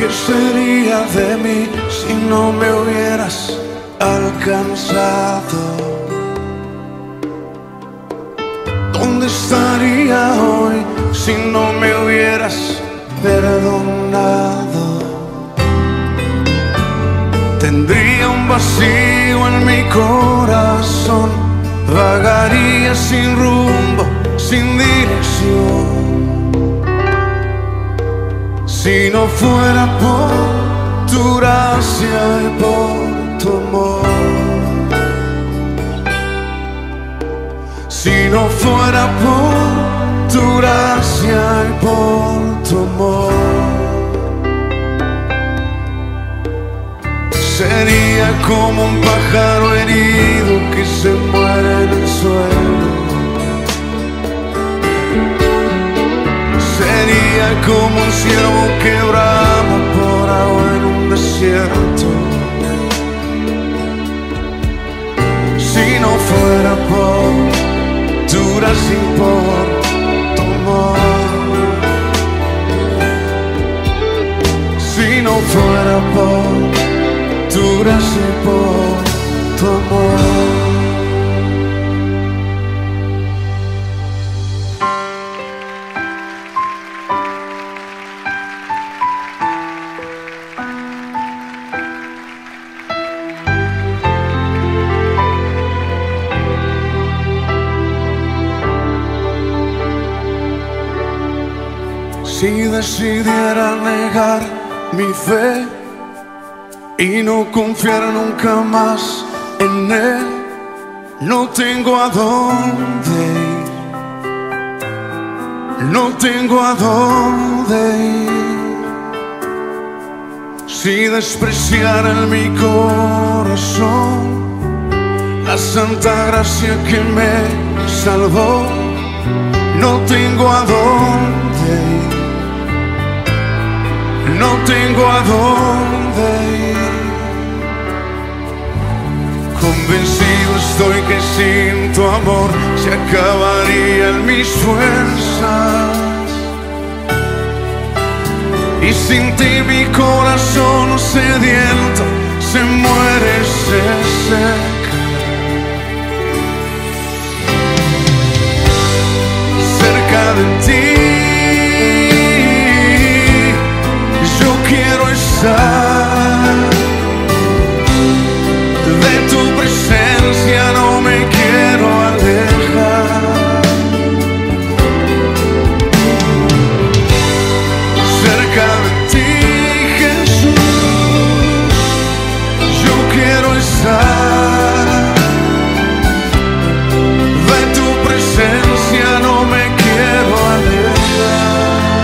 ¿Qué sería de mí si no me hubieras alcanzado? ¿Dónde estaría hoy si no me hubieras perdonado? Tendría un vacío en mi corazón, vagaría sin rumbo, sin dirección. Si no fuera por tu gracia y por tu amor, si no fuera por tu gracia y por tu amor, sería como un pájaro herido que se muere en el suelo. Sería como un ciervo que brama por agua en un desierto. Si no fuera por tu gracia y por tu amor, si no fuera por tu gracia y por tu amor. Si decidiera negar mi fe y no confiar nunca más en Él, no tengo a dónde ir, no tengo a dónde ir. Si despreciara en mi corazón la santa gracia que me salvó, no tengo a dónde ir, no tengo a dónde ir. Convencido estoy que sin tu amor se acabarían mis fuerzas, y sin ti mi corazón sediento se muere, se seca. Cerca de ti quiero estar, de tu presencia no me quiero alejar. Cerca de ti, Jesús, yo quiero estar, de tu presencia no me quiero alejar.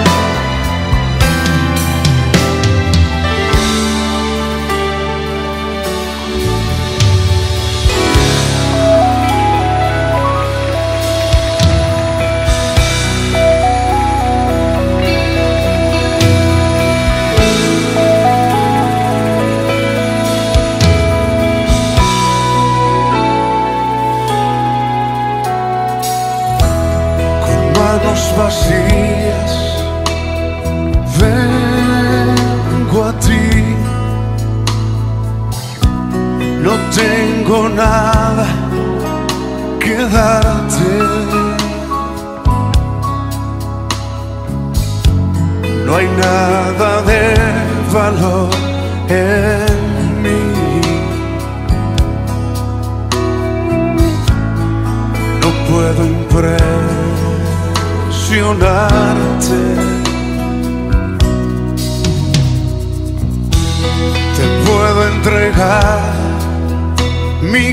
Vacías vengo a ti, no tengo nada que darte, no hay nada de valor en mí, no puedo impresionarte, te puedo entregar mi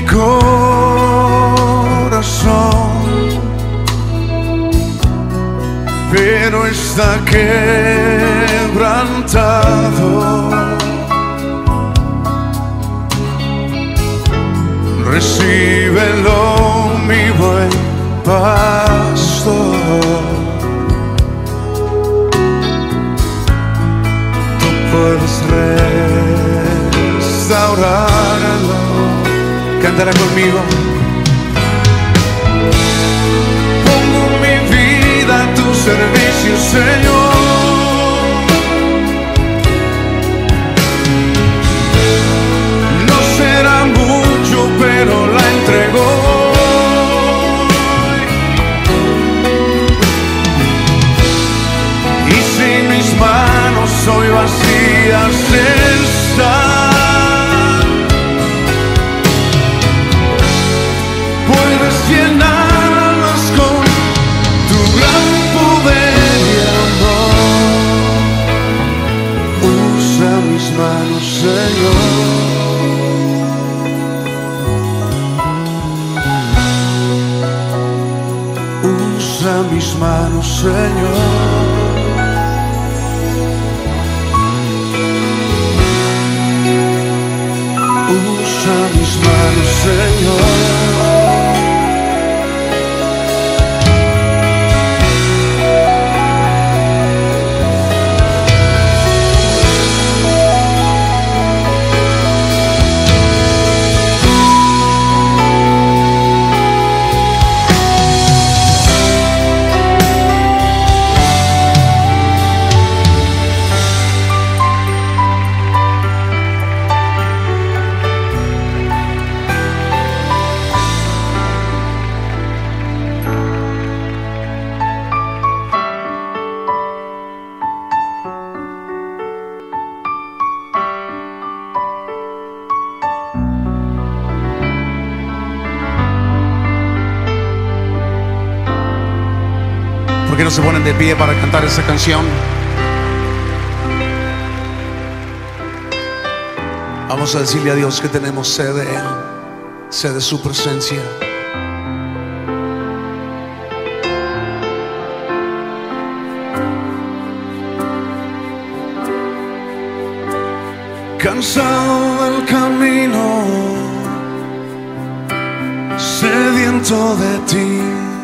corazón, pero está quebrantado. Recíbelo, mi buen pastor. Puedes restaurarlo. Cántala conmigo. Pongo mi vida a tu servicio, Señor. manos, Señor. Usa mis manos, Señor. Usa mis manos, Señor. ¿Por qué no se ponen de pie para cantar esa canción? Vamos a decirle a Dios que tenemos sed de Él, sed de su presencia. Cansado del camino, sediento de ti.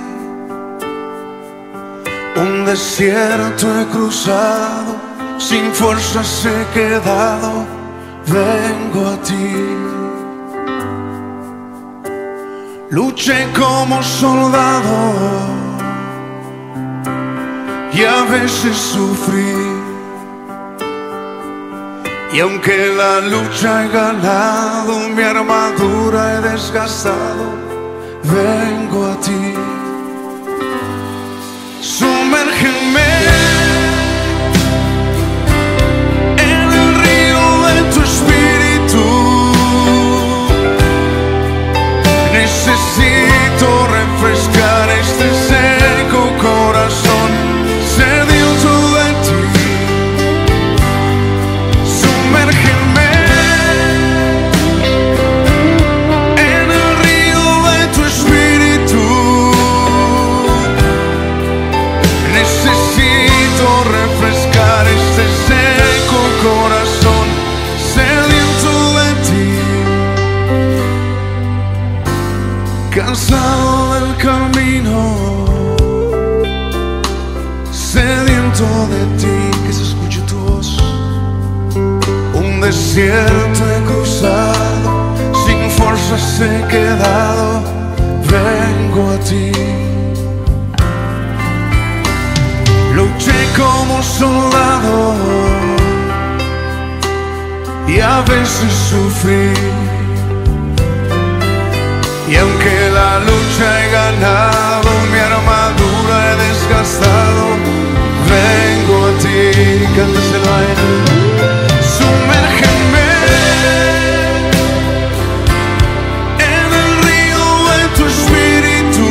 Un desierto he cruzado, sin fuerzas he quedado, vengo a ti. Luché como soldado y a veces sufrí. Y aunque la lucha he ganado, mi armadura he desgastado, vengo a ti. Sumérgeme en el río de tu espíritu. Necesito refrescar este seco corazón sediento de ti. Sumérgeme en el río de tu espíritu. Necesito refrescar este seco corazón sediento de ti. Cansado del camino, sediento de ti. Que se escuche tu voz. Un desierto he cruzado, sin fuerzas he quedado, vengo a ti. Luché como soldado y a veces sufrí. Y aunque la lucha he ganado, mi armadura he desgastado, vengo a ti. Cántaselo a Él. Sumérgeme en el río de tu espíritu.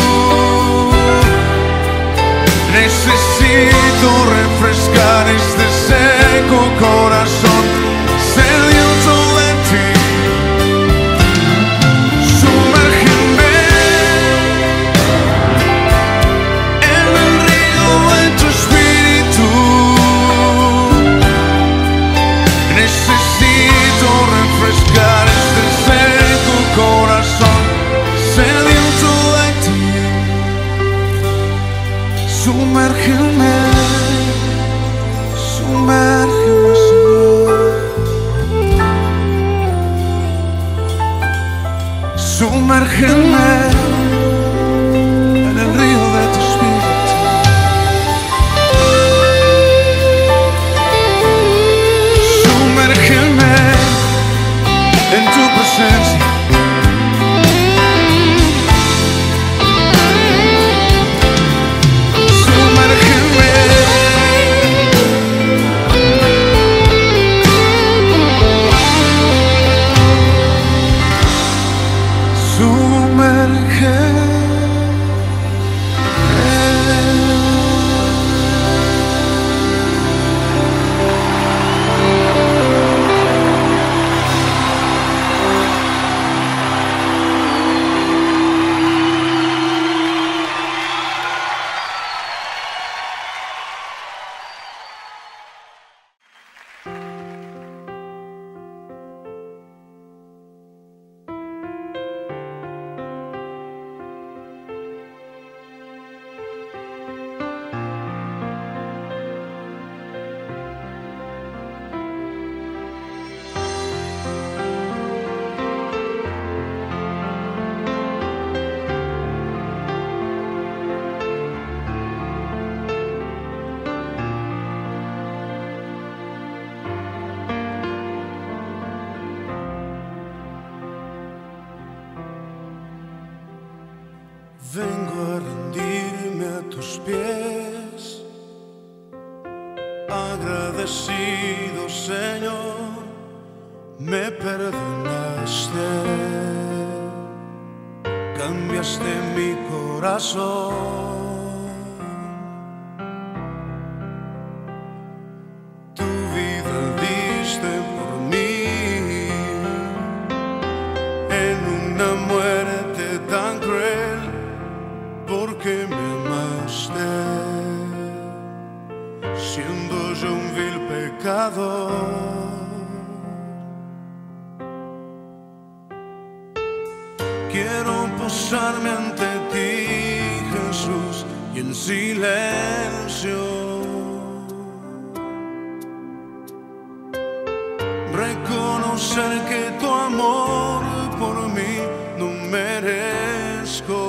Necesito refrescar este seco corazón sediento de ti. Sumérgeme en el río de tu espíritu. Necesito refrescar este seco corazón sediento de ti. Sumérgeme, sumérgeme, Señor. Sumérgeme en el río de tu espíritu. Sumérgeme en tu presencia. Sumérgeme Agradecido, Señor, me perdonaste, cambiaste mi corazón, tu vida diste por mí, en una muerte tan cruel, porque me amaste, siendo yo un vil pecador. Quiero posarme ante ti, Jesús, y en silencio reconocer que tu amor por mí no merezco.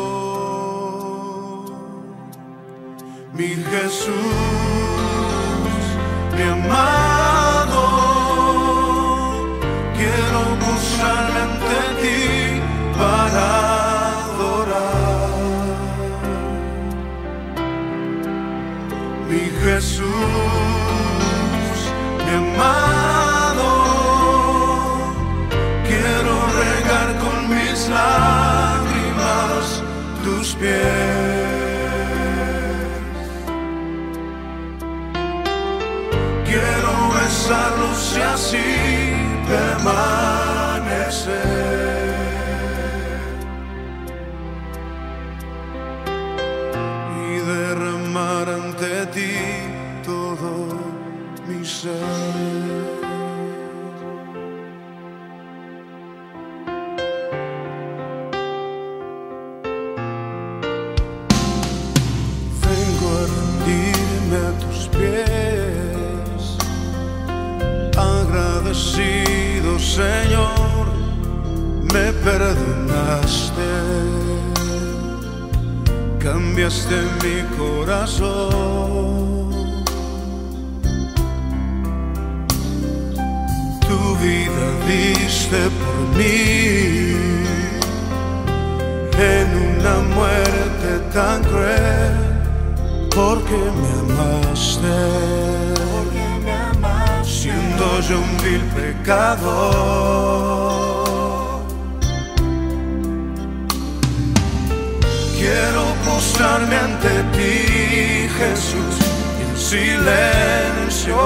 Mi Jesús, mi amado, quiero posarme ante ti para adorar. Mi Jesús, mi amado, quiero regar con mis lágrimas tus pies. Quiero besarlos y así permanecer. Derramar ante ti todo mi ser. Vengo a rendirme a tus pies, agradecido, Señor, me perdonaste, cambiaste mi corazón, tu vida diste por mí, en una muerte tan cruel, porque me amaste, siendo yo un vil pecador. Quiero posarme ante ti, Jesús, en silencio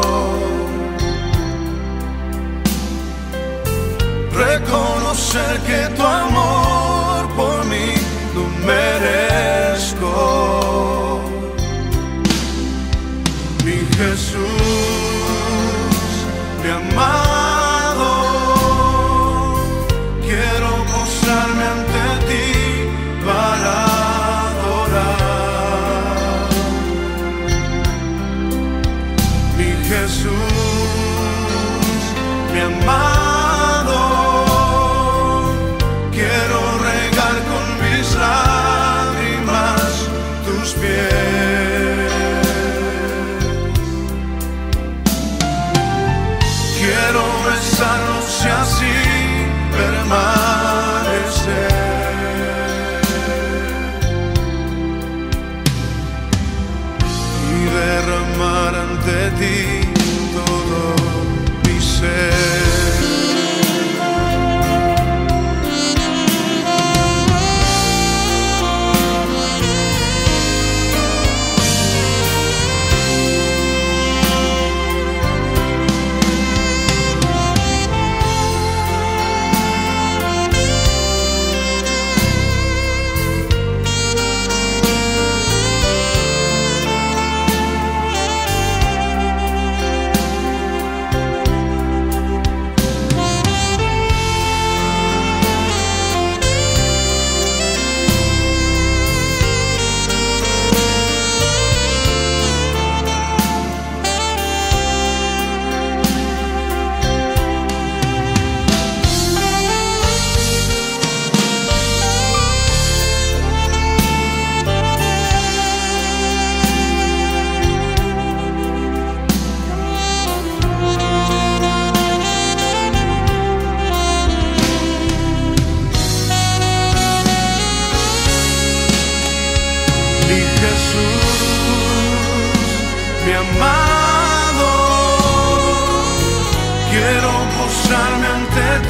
reconocer que tu amor por mí no merezco. Mi Jesús, mi amado, quiero posarme ante ti para adorar. Mi Jesús, mi amado, quiero regar con mis lágrimas tus pies. Quiero besarlos y así permanecer. Derramar ante ti todo mi ser.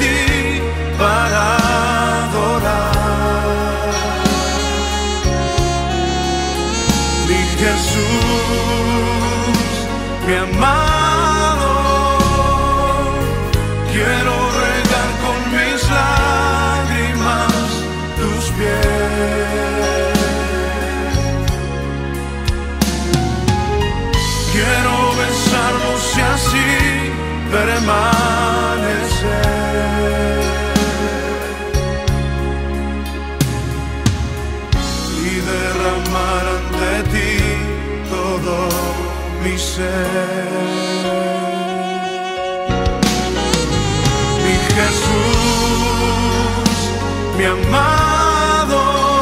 ti para adorar. Mi Jesús, mi amado, quiero regar con mis lágrimas tus pies. Quiero besarlos y así permanecer y derramar ante ti todo mi ser. Mi Jesús, mi amado,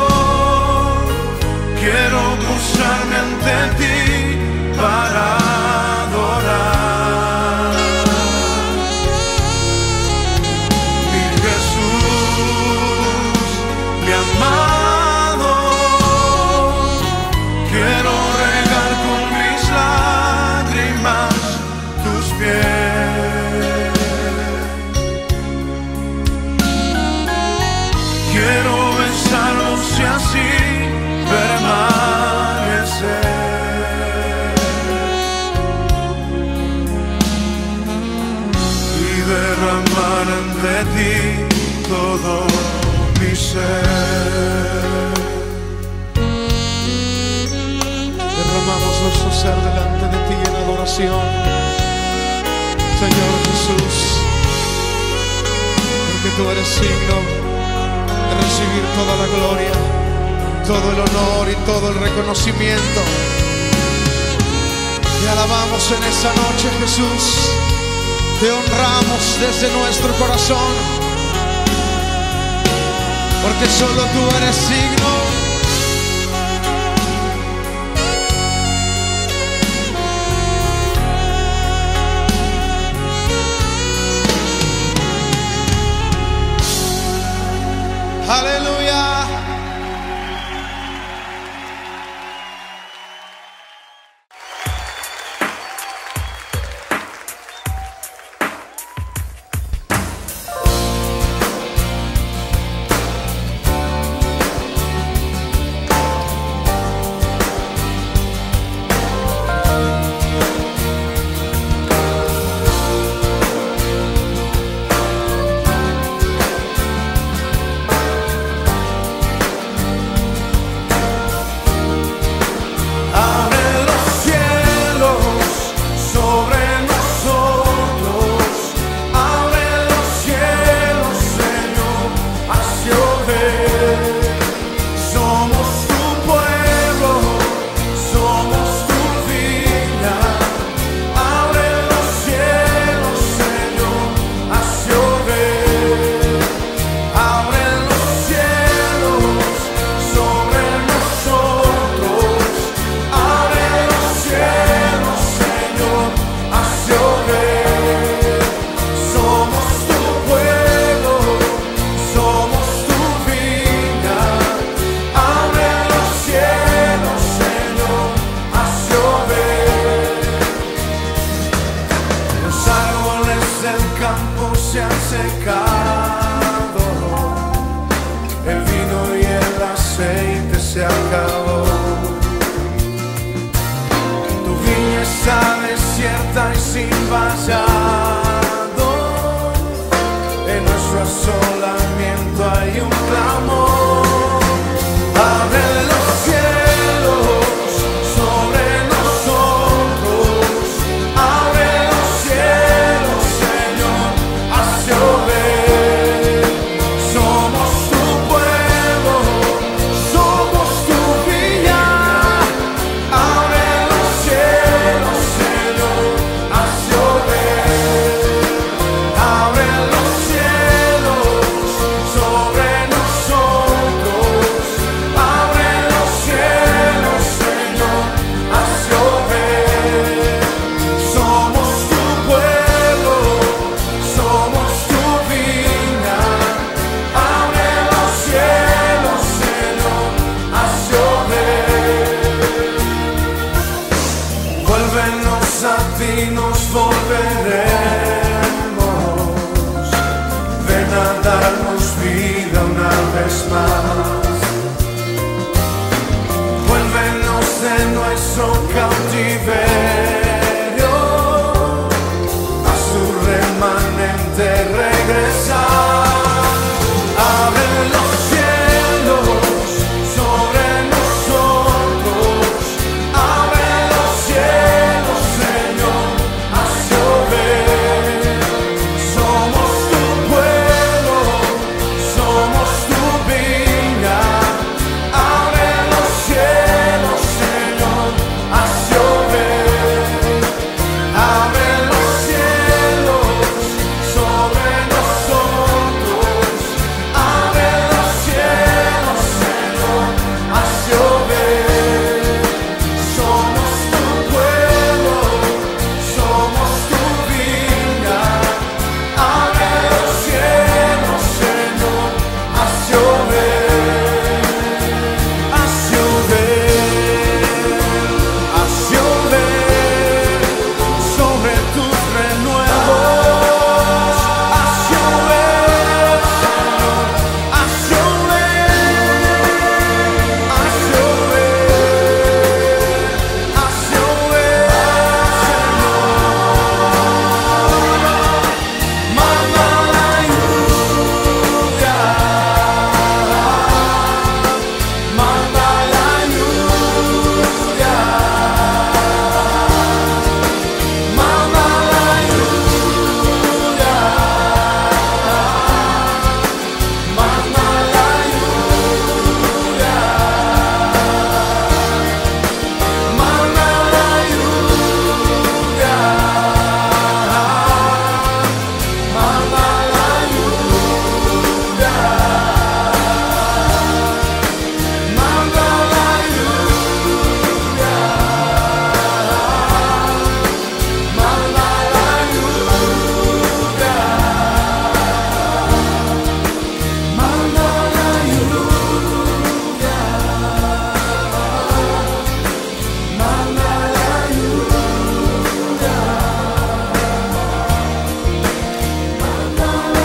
quiero postrarme ante ti para adorar. Mi Jesús, mi amado, quiero regar con mis lágrimas tus pies. Quiero besarlos y así permanecer y derramar ante ti todo mi ser. Derramamos nuestro ser delante de ti en adoración, Señor Jesús, porque tú eres digno de recibir toda la gloria, todo el honor y todo el reconocimiento. Te alabamos en esta noche, Jesús. Te honramos desde nuestro corazón, porque solo tú eres digno. Aleluya. ti nos volveremos, vez más. Vuélvenos de nuestro cautiverio, a su remanente regresar. Abre los cielos sobre nosotros, abre los cielos, Señor, haz llover. Somos tu pueblo, somos tu viña. Abre los cielos, Señor, haz llover. Abre los cielos sobre nosotros, abre los cielos, Señor, haz llover. Somos tu pueblo, somos tu viña. Abre los cielos, Señor, haz llover. Haz llover, haz llover sobre tus renuevos. Haz llover, Señor, haz llover, haz llover, haz llover, Señor. Manda la lluvia, manda la lluvia, manda la lluvia, manda la lluvia, manda la lluvia, manda la lluvia, manda la lluvia, manda la lluvia, manda la lluvia, manda la lluvia, manda la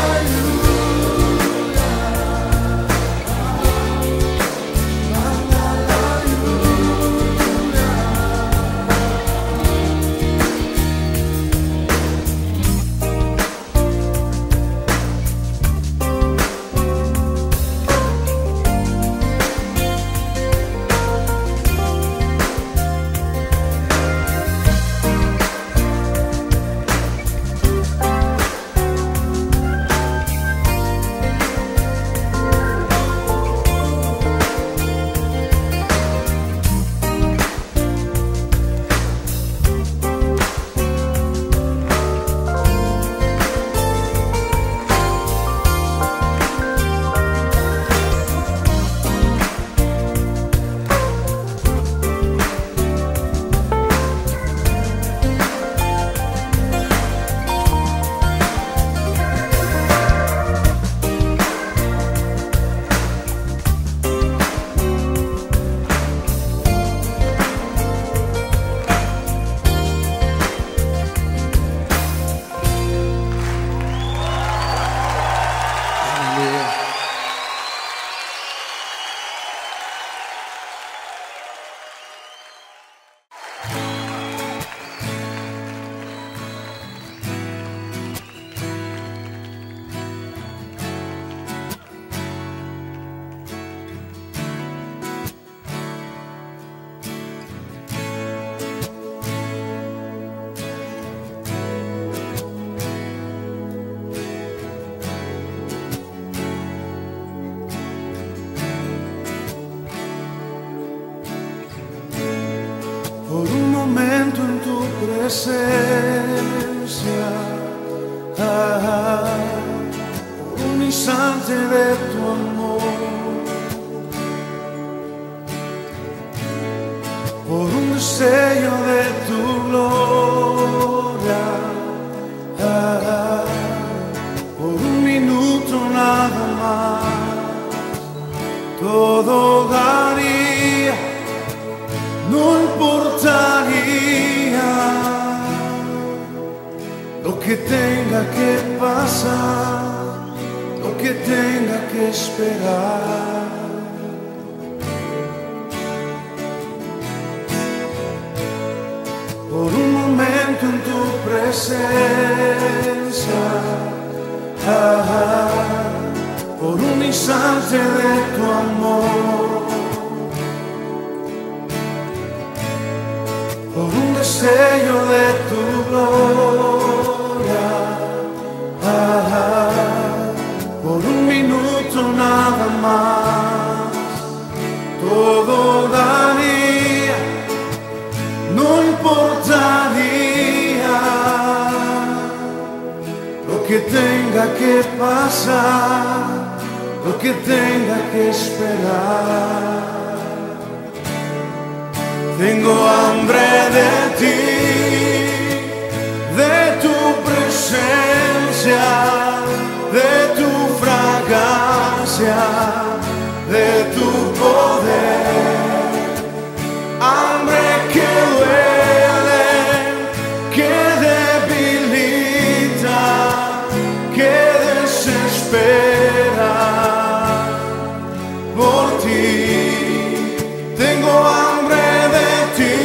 por un momento en tu presencia, por un instante de tu amor, por un destello de tu gloria, por un minuto nada más, todo daría, no importaría lo que tenga que pasar, lo que tenga que esperar. Por un momento en tu presencia, por un instante de tu amor, por un destello de tu gloria, por un minuto nada más, todo daría, no importaría lo que tenga que pasar, lo que tenga que esperar. Tengo hambre de ti, de tu presencia, de tu fragancia, de tu poder. Hambre que duele, que debilita, que desespera por ti. Tengo hambre de ti,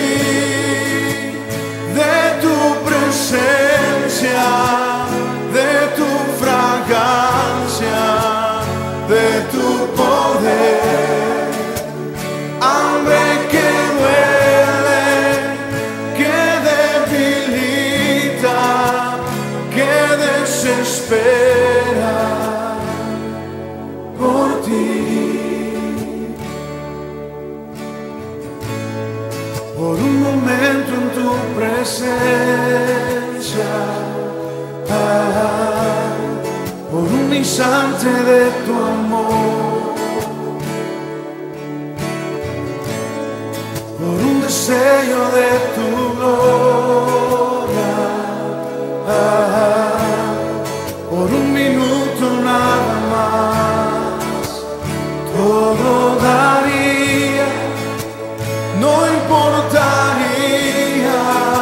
de tu presencia, de tu fragancia, de tu poder. Hambre que duele, que debilita, que desespera por ti. Por un momento en tu presencia, por un instante de tu amor, por un deseo de tu gloria, por un minuto nada más, todo daría, no importaría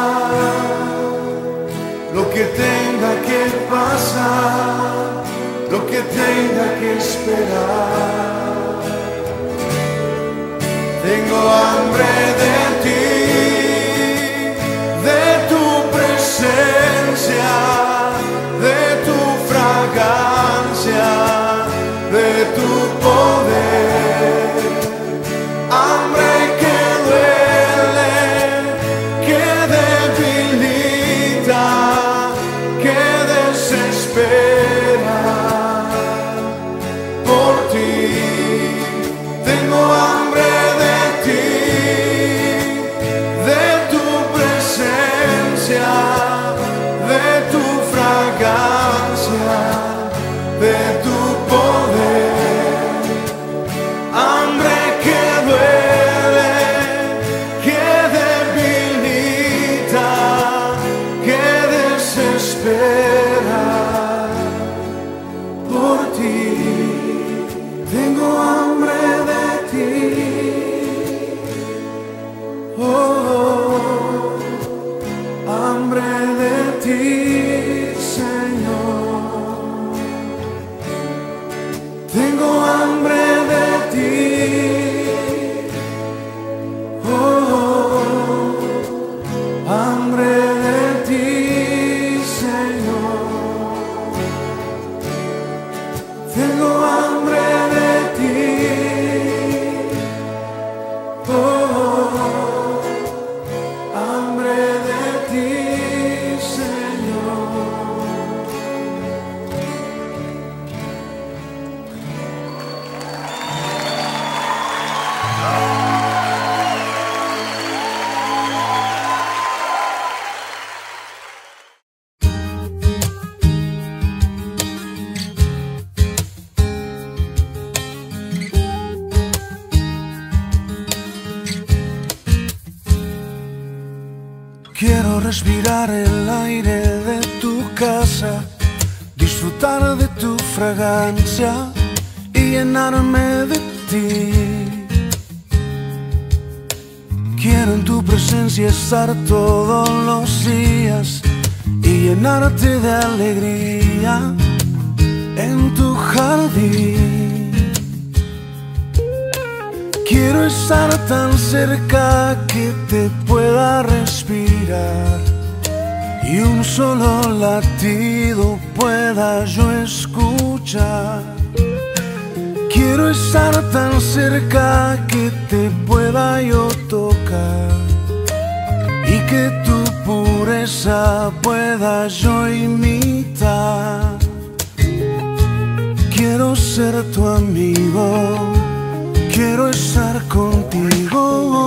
lo que tenga que pasar, lo que tenga que esperar. Tengo hambre de ti, de tu presencia, de tu fragancia, de tu poder. Hambre que duele, que debilita, que desespera por ti. Tengo hambre de ti, de tu presencia, de tu fragancia, de tu poder. Hambre que duele, que debilita, que desespera por ti. Tengo hambre de ti, oh, hambre de ti, Señor. Tengo hambre de ti, oh, hambre de ti, Señor. Tengo hambre de ti, oh, hambre de ti, Señor. Quiero respirar el aire de tu casa, disfrutar de tu fragancia y llenarme de ti. Quiero en tu presencia estar todos los días y llenarte de alegría. en tu jardín. Quiero estar tan cerca que te pueda respirar y un solo latido pueda yo escuchar. Quiero estar tan cerca que te pueda yo tocar y que tu pureza pueda yo imitar. Quiero ser tu amigo, quiero estar contigo.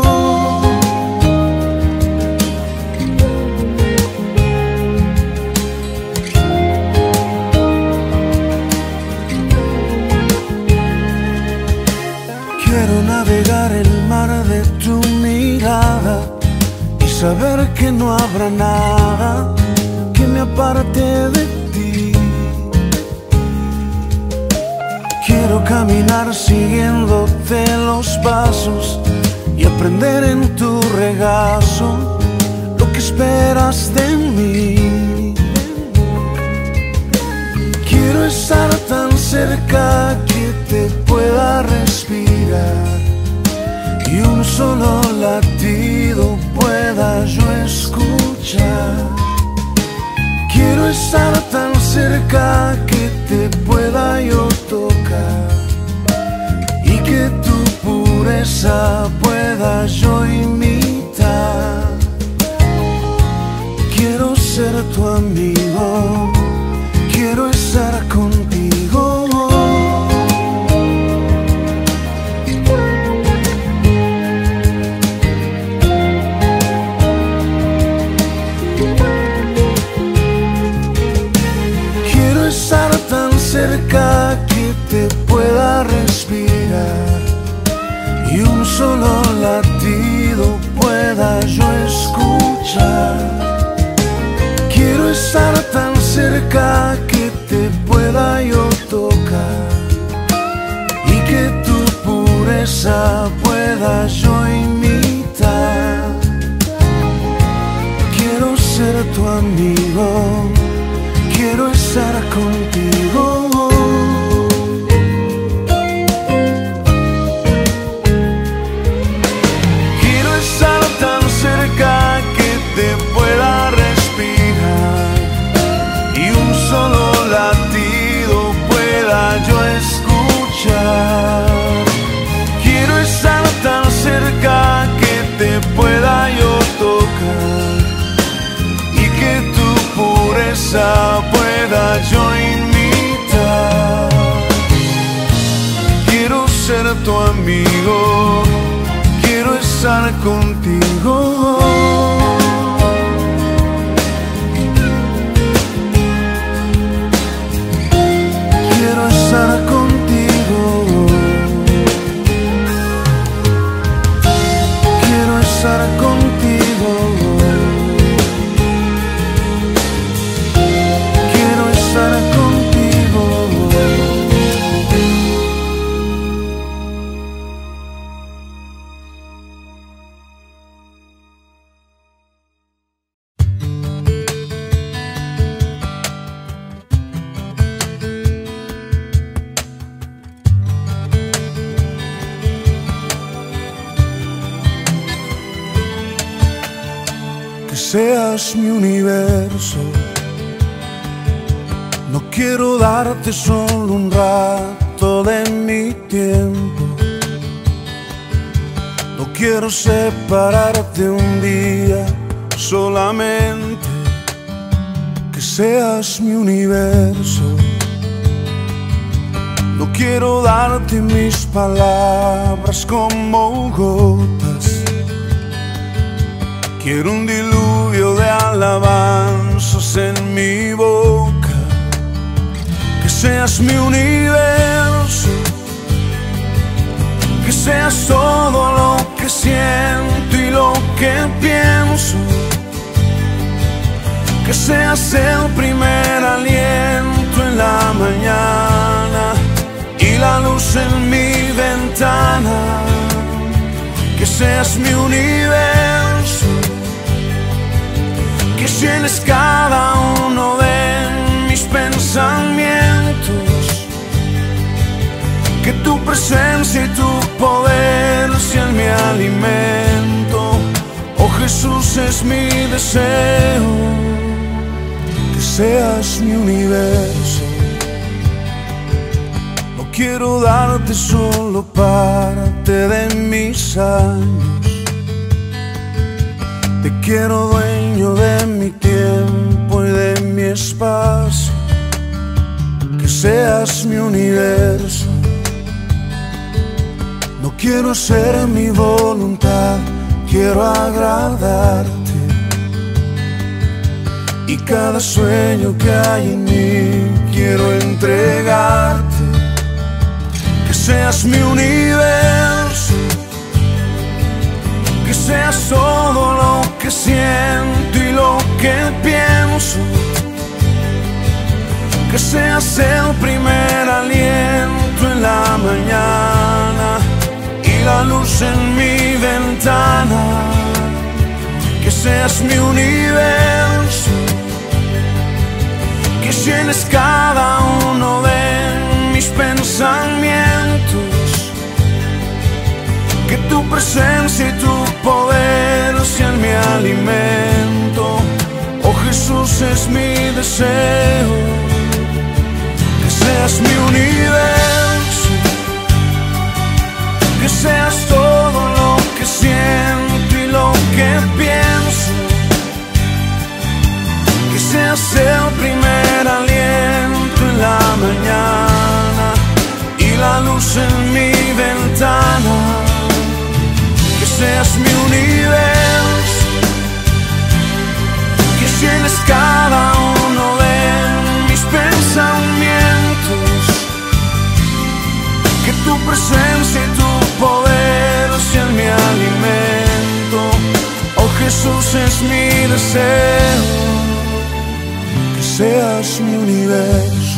Quiero navegar el mar de tu mirada y saber que no habrá nada que me aparte de ti. Quiero caminar siguiéndote los pasos y aprender en tu regazo lo que esperas de mí. Quiero estar tan cerca que te pueda respirar y un solo latido pueda yo escuchar. Quiero estar tan cerca que te pueda yo tocar y que tu pureza pueda yo imitar. Quiero ser tu amigo, quiero estar contigo. Quiero estar tan cerca que te pueda respirar y un solo latido pueda yo escuchar. Quiero estar tan cerca que te pueda yo tocar y que tu pureza pueda yo imitar. Quiero ser tu amigo, quiero estar contigo. Quiero estar tan cerca que te pueda respirar y un solo latido pueda yo escuchar. Quiero estar tan cerca que te pueda yo tocar y que tu pureza pueda yo imitar. Quiero ser tu amigo, quiero estar contigo. Quiero estar contigo, quiero estar contigo, quiero estar contigo. Que seas mi universo, no quiero darte solo un rato de mi tiempo. No quiero separarte un día solamente. Que seas mi universo, no quiero darte mis palabras como gotas. Quiero un diluvio de alabanzas en mi boca. Que seas mi universo, que seas todo lo que siento y lo que pienso. Que seas el primer aliento en la mañana y la luz en mi ventana. Que seas mi universo, que llenes cada uno de mis pensamientos. tu presencia y tu poder sean mi alimento. Oh Jesús, es mi deseo que seas mi universo. No quiero darte solo parte de mis años, te quiero dueño de mi tiempo y de mi espacio. Que seas mi universo. No quiero hacer mi voluntad, quiero agradarte. Y cada sueño que hay en mí quiero entregarte. Que seas mi universo, que seas todo lo que siento y lo que pienso. Que seas el primer aliento en la mañana y la luz en mi ventana. Que seas mi universo, que llenes cada uno de mis pensamientos. Que tu presencia y tu poder sean mi alimento. Oh Jesús, es mi deseo que seas mi universo, que seas todo lo que siento y lo que pienso. Que seas el primer aliento en la mañana y la luz en mi ventana. Que seas mi universo, que llenes cada uno de mis pensamientos. Que tu presencia y tu poder sean mi alimento. Oh Jesús, es mi deseo que seas mi universo.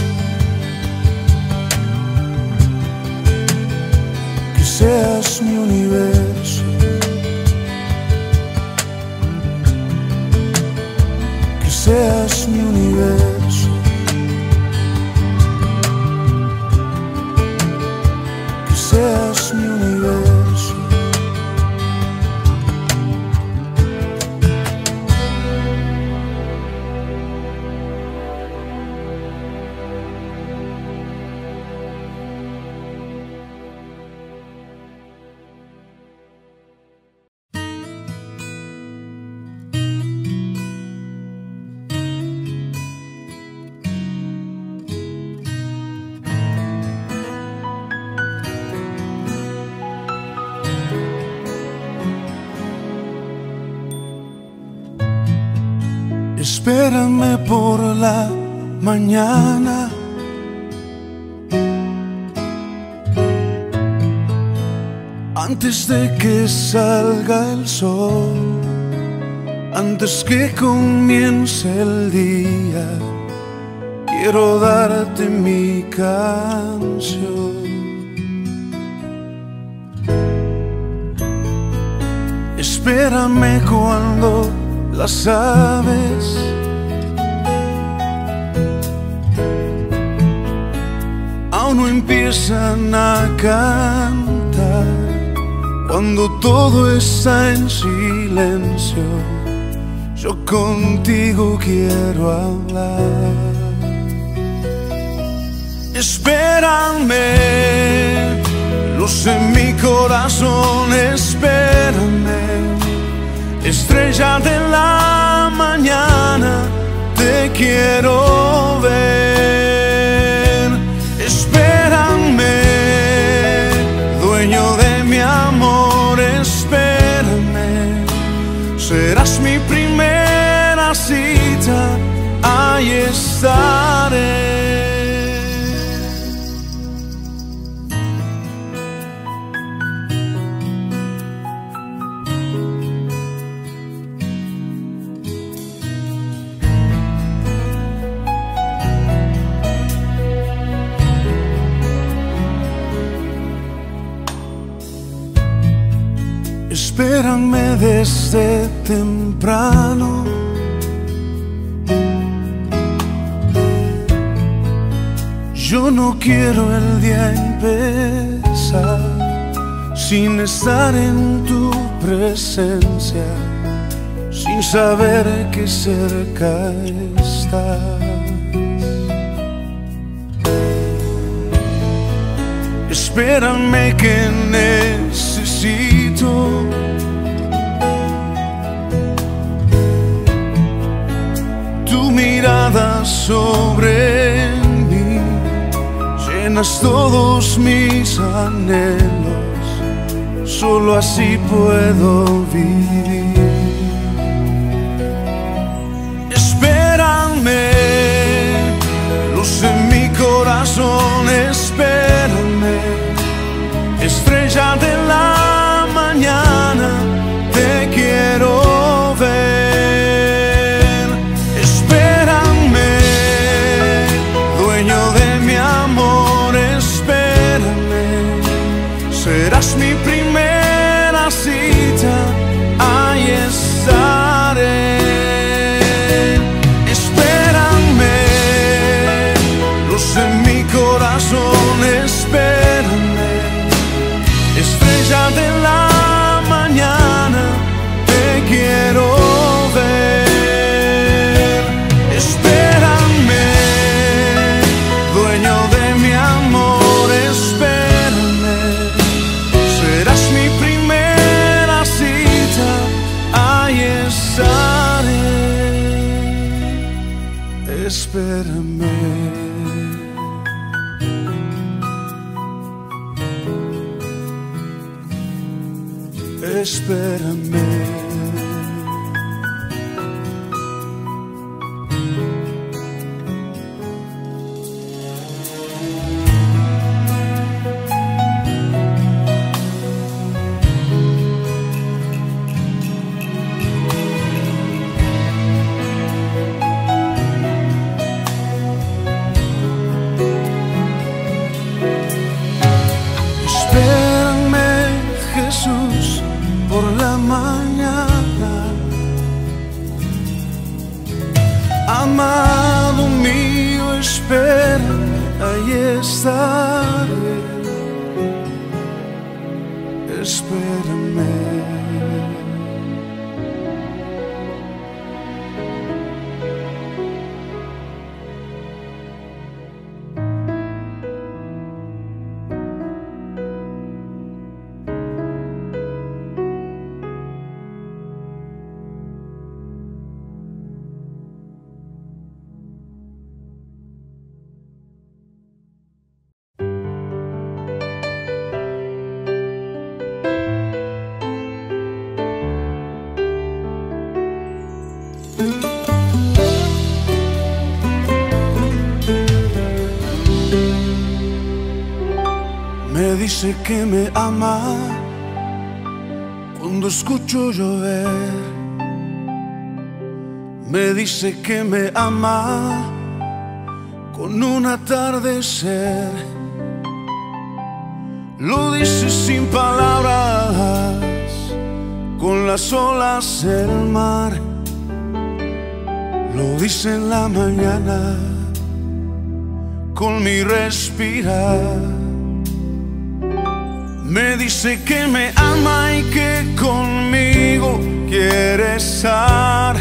Que seas mi universo. Que seas mi universo. Que seas mi universo. Espérame por la mañana, antes de que salga el sol, antes que comience el día. Quiero darte mi canción. Espérame cuando las aves aún no empiezan a cantar, cuando todo está en silencio, yo contigo quiero hablar. Espérame, luz en mi corazón, espérame. Estrella de la mañana, te quiero ver. Espérame, dueño de mi amor, espérame. Serás mi primera cita, ahí estaré. Espérame desde temprano, Yo no quiero el día empezar sin estar en tu presencia, sin saber que cerca estás. Espérame que necesito tu mirada sobre mí, llenas todos mis anhelos, solo así puedo vivir. Espérame, luz en mi corazón, espérame, estrella de la mañana, te quiero ver. Espérame, dueño de mi amor, espérame, serás mi primera cita, ahí estaré. En mi corazón, espérame, estrella de la mañana, te quiero ver. Espérame, dueño de mi amor, espérame, serás mi primera cita, ahí estaré. Espérame. Espérame. Espérame, Jesús, por la mañana. Amado mío, espérame, ahí estaré. Espérame. Me dice que me ama cuando escucho llover. Me dice que me ama con un atardecer. Lo dice sin palabras, con las olas del mar. Lo dice en la mañana, con mi respirar. Me dice que me ama y que conmigo quiere estar.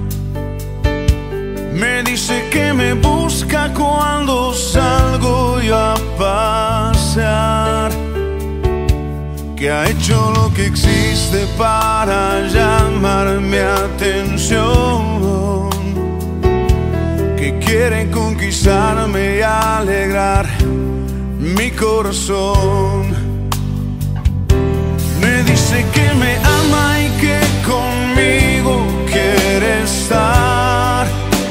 Me dice que me busca cuando salgo yo a pasear, que ha hecho lo que existe para llamar mi atención, que quiere conquistarme y alegrar mi corazón. Me dice que me ama y que conmigo quiere estar.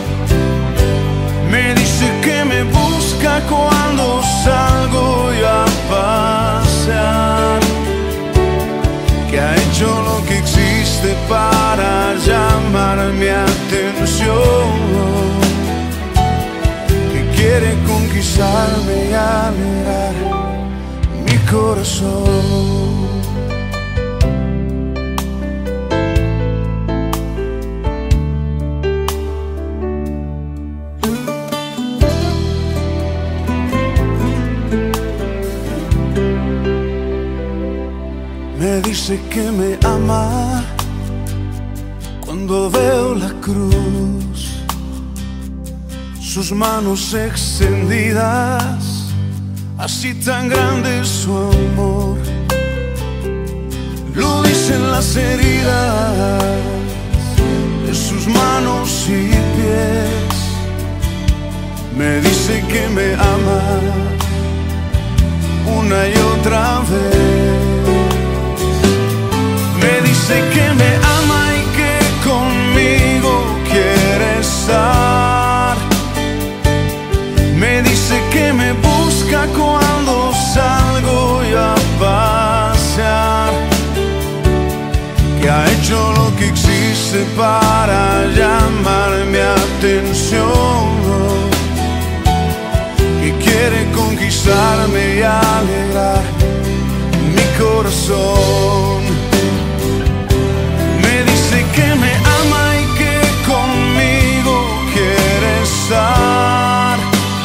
Me dice que me busca cuando salgo yo a pasear, que ha hecho lo que existe para llamar mi atención, que quiere conquistarme y alegrar mi corazón. dice que me ama cuando veo la cruz, sus manos extendidas, así tan grande es su amor. Lo dicen las heridas de sus manos y pies. Me dice que me ama una y otra vez. Me dice que me ama y que conmigo quiere estar. Me dice que me busca cuando salgo a pasear, que ha hecho lo que existe para llamar mi atención, que quiere conquistarme y alegrar mi corazón. Me dice que me ama y que conmigo quiere estar.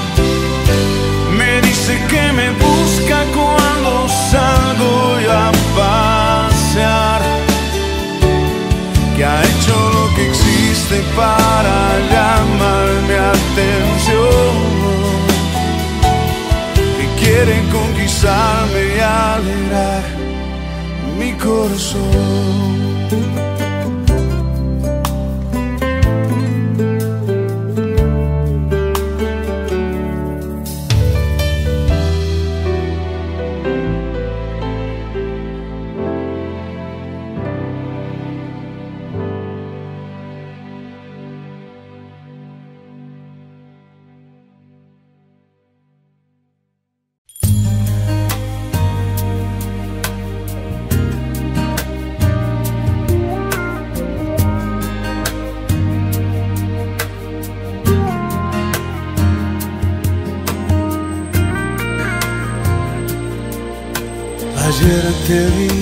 Me dice que me busca cuando salgo a pasear, que ha hecho lo que existe para llamar mi atención, que quiere conquistarme y alegrar mi corazón. Ayer te vi,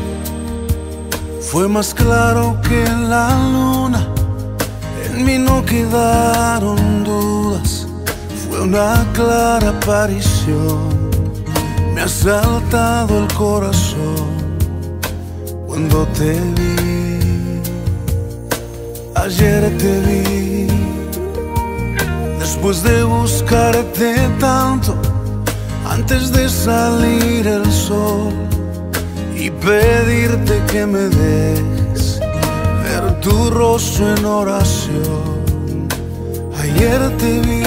fue más claro que la luna, en mí no quedaron dudas, fue una clara aparición. Me ha saltado el corazón cuando te vi. Ayer te vi, después de buscarte tanto, antes de salir el sol, y pedirte que me dejes ver tu rostro en oración. Ayer te vi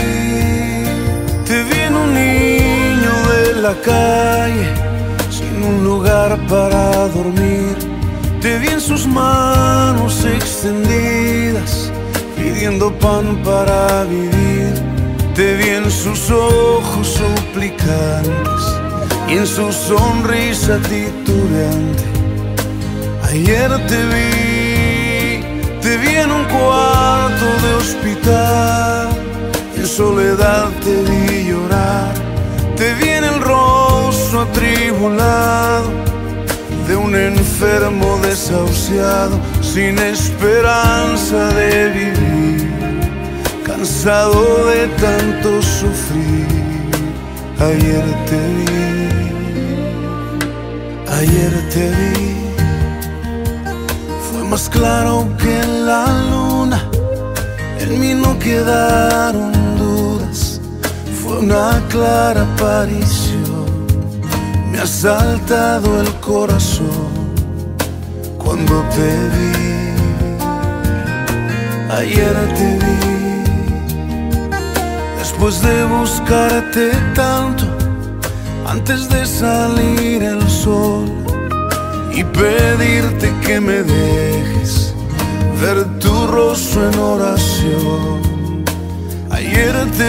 en un niño de la calle, sin un lugar para dormir. Te vi en sus manos extendidas, pidiendo pan para vivir. Te vi en sus ojos suplicantes y en su sonrisa titubeante. Ayer te vi en un cuarto de hospital, en soledad te vi llorar. Te vi en el rostro atribulado de un enfermo desahuciado, sin esperanza de vivir, cansado de tanto sufrir. Ayer te vi, fue más claro que la luna, en mí no quedaron dudas, fue una clara aparición. Me ha saltado el corazón cuando te vi. Ayer te vi, después de buscarte tanto, antes de salir el sol, y pedirte que me dejes ver tu rostro en oración. Ayer te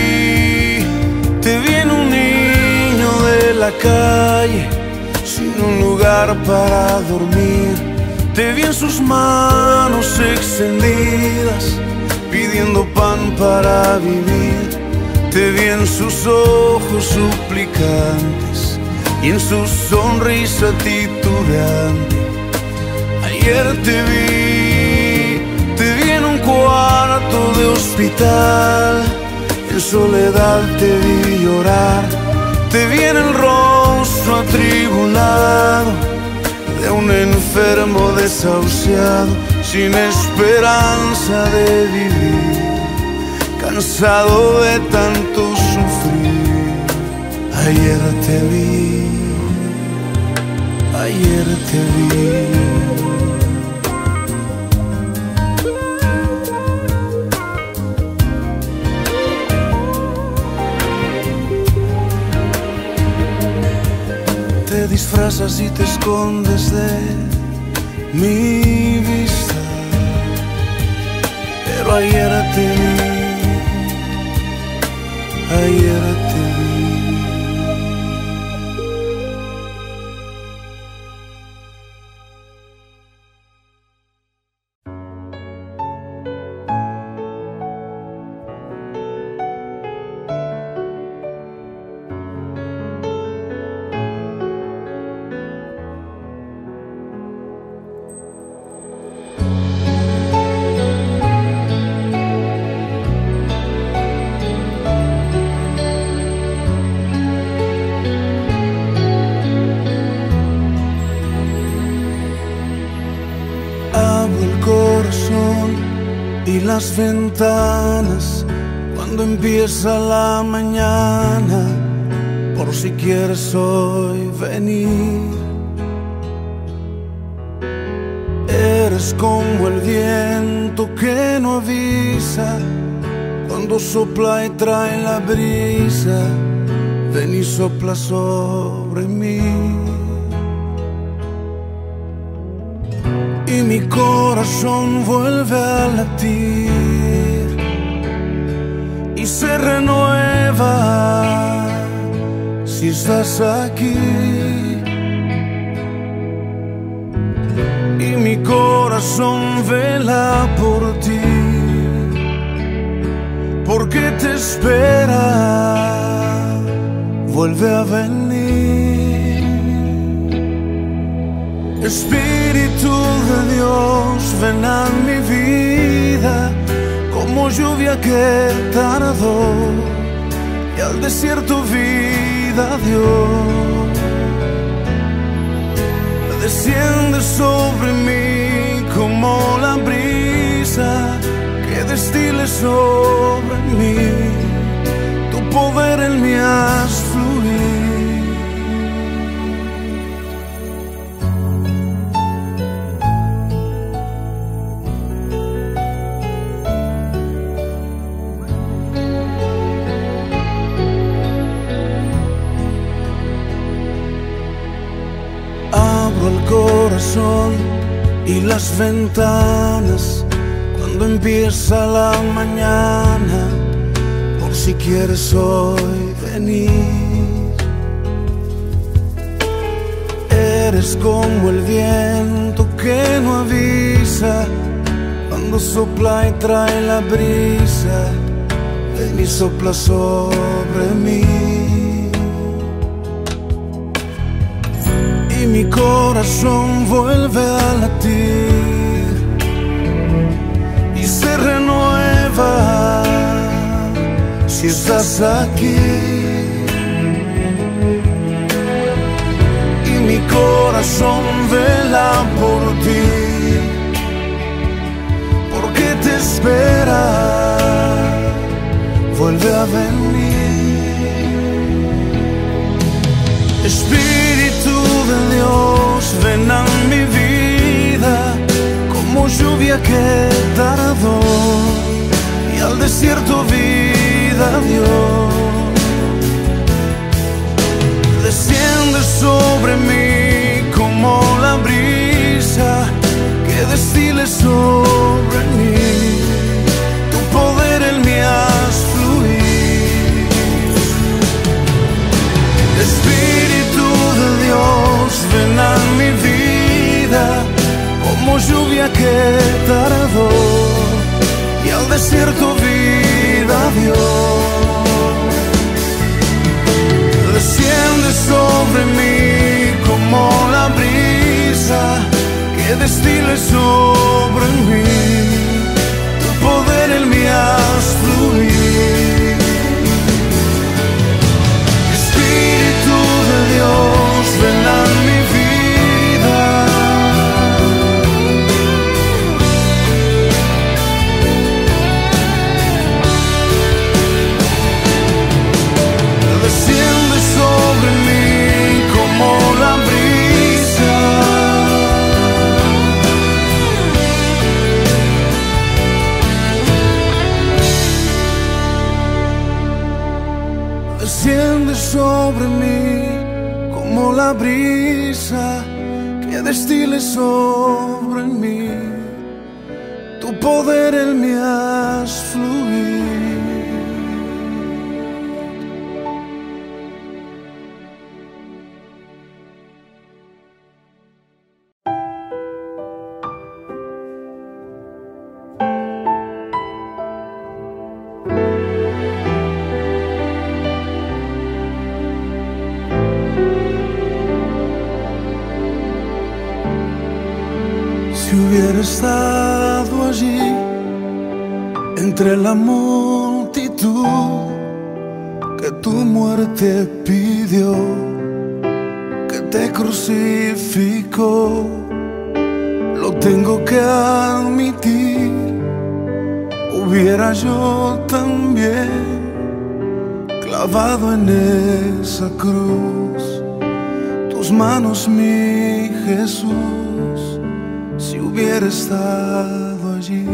vi en un niño de la calle, sin un lugar para dormir. Te vi en sus manos extendidas, pidiendo pan para vivir. Te vi en sus ojos suplicantes y en su sonrisa titubeante. Ayer te vi en un cuarto de hospital, en soledad te vi llorar. Te vi en el rostro atribulado de un enfermo desahuciado, sin esperanza de vivir, cansado de tanto sufrir. Ayer te vi, ayer te vi. Te disfrazas y te escondes de mi vista, pero ayer te vi, ayer te vi. Y las ventanas cuando empieza la mañana, por si quieres hoy venir. Eres como el viento que no avisa, cuando sopla y trae la brisa. Ven y sopla sobre mí. Y mi corazón vuelve a latir y se renueva si estás aquí. Y mi corazón vela por ti, porque te espera, vuelve a venir. Espíritu de Dios, ven a mi vida, como lluvia que tardó y al desierto vida dio. Desciende sobre mí como la brisa que destile sobre mí, tu poder en mí haz fluir. El corazón y las ventanas cuando empieza la mañana, por si quieres hoy venir. Eres como el viento que no avisa, cuando sopla y trae la brisa. Ven y sopla sobre mí. Y mi corazón vuelve a latir y se renueva si estás aquí. Y mi corazón vela por ti, porque te espera, vuelve a venir. Espíritu de Dios, ven a mi vida, como lluvia que tardó y al desierto vida dio. Desciende sobre mí como la brisa que destile sobre mí, tu poder en mí haz fluir. Espíritu de Dios, ven a mi vida, como lluvia que tardó y al desierto vida dio. Desciende sobre mí como la brisa que destile sobre mí, tu poder en mí haz fluir. Espíritu de Dios, ven a mi vida, sobre mí como la brisa que destile sobre mí. Tu poder en mí haz fluir. Si hubiera estado allí entre la multitud que tu muerte pidió, que te crucificó, lo tengo que admitir, hubiera yo también clavado en esa cruz, tus manos, mi Jesús, si hubiera estado allí.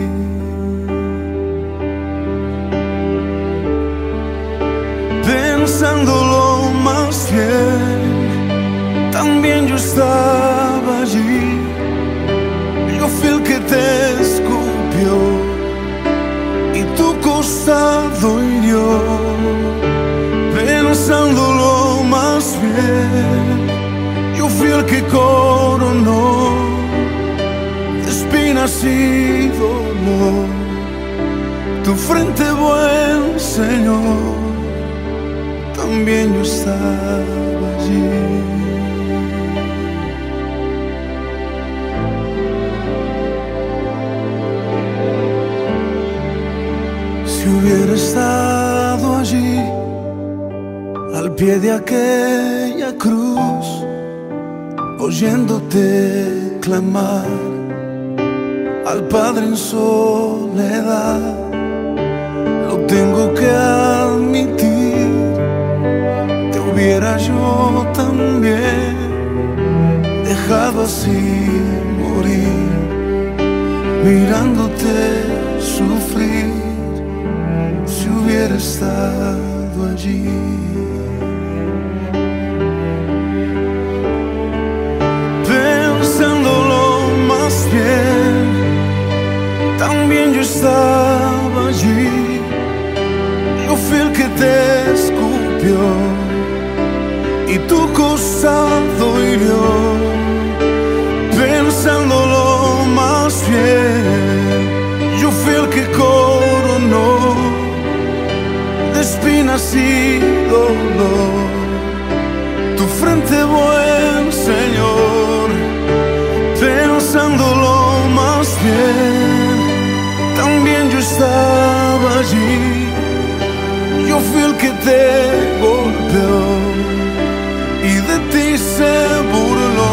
Pensándolo más bien, también yo estaba allí. Yo fui el que te escupió y tu costado hirió. Pensándolo más bien, yo fui el que coronó espinas y dolor tu frente, buen Señor, también yo estaba allí. Si hubiera estado allí al pie de aquella cruz, oyéndote clamar al Padre en soledad, lo tengo que admitir, te hubiera yo también dejado así morir, mirándote sufrir, si hubiera estado allí. Pensándolo más bien, también yo estaba allí. Yo fui el que te escupió y tu costado hirió. Pensándolo más bien, yo fui el que coronó de espinas y dolor tu frente, buen Señor. Pensándolo más bien, también yo estaba allí. Yo fui el que te golpeó y de ti se burló.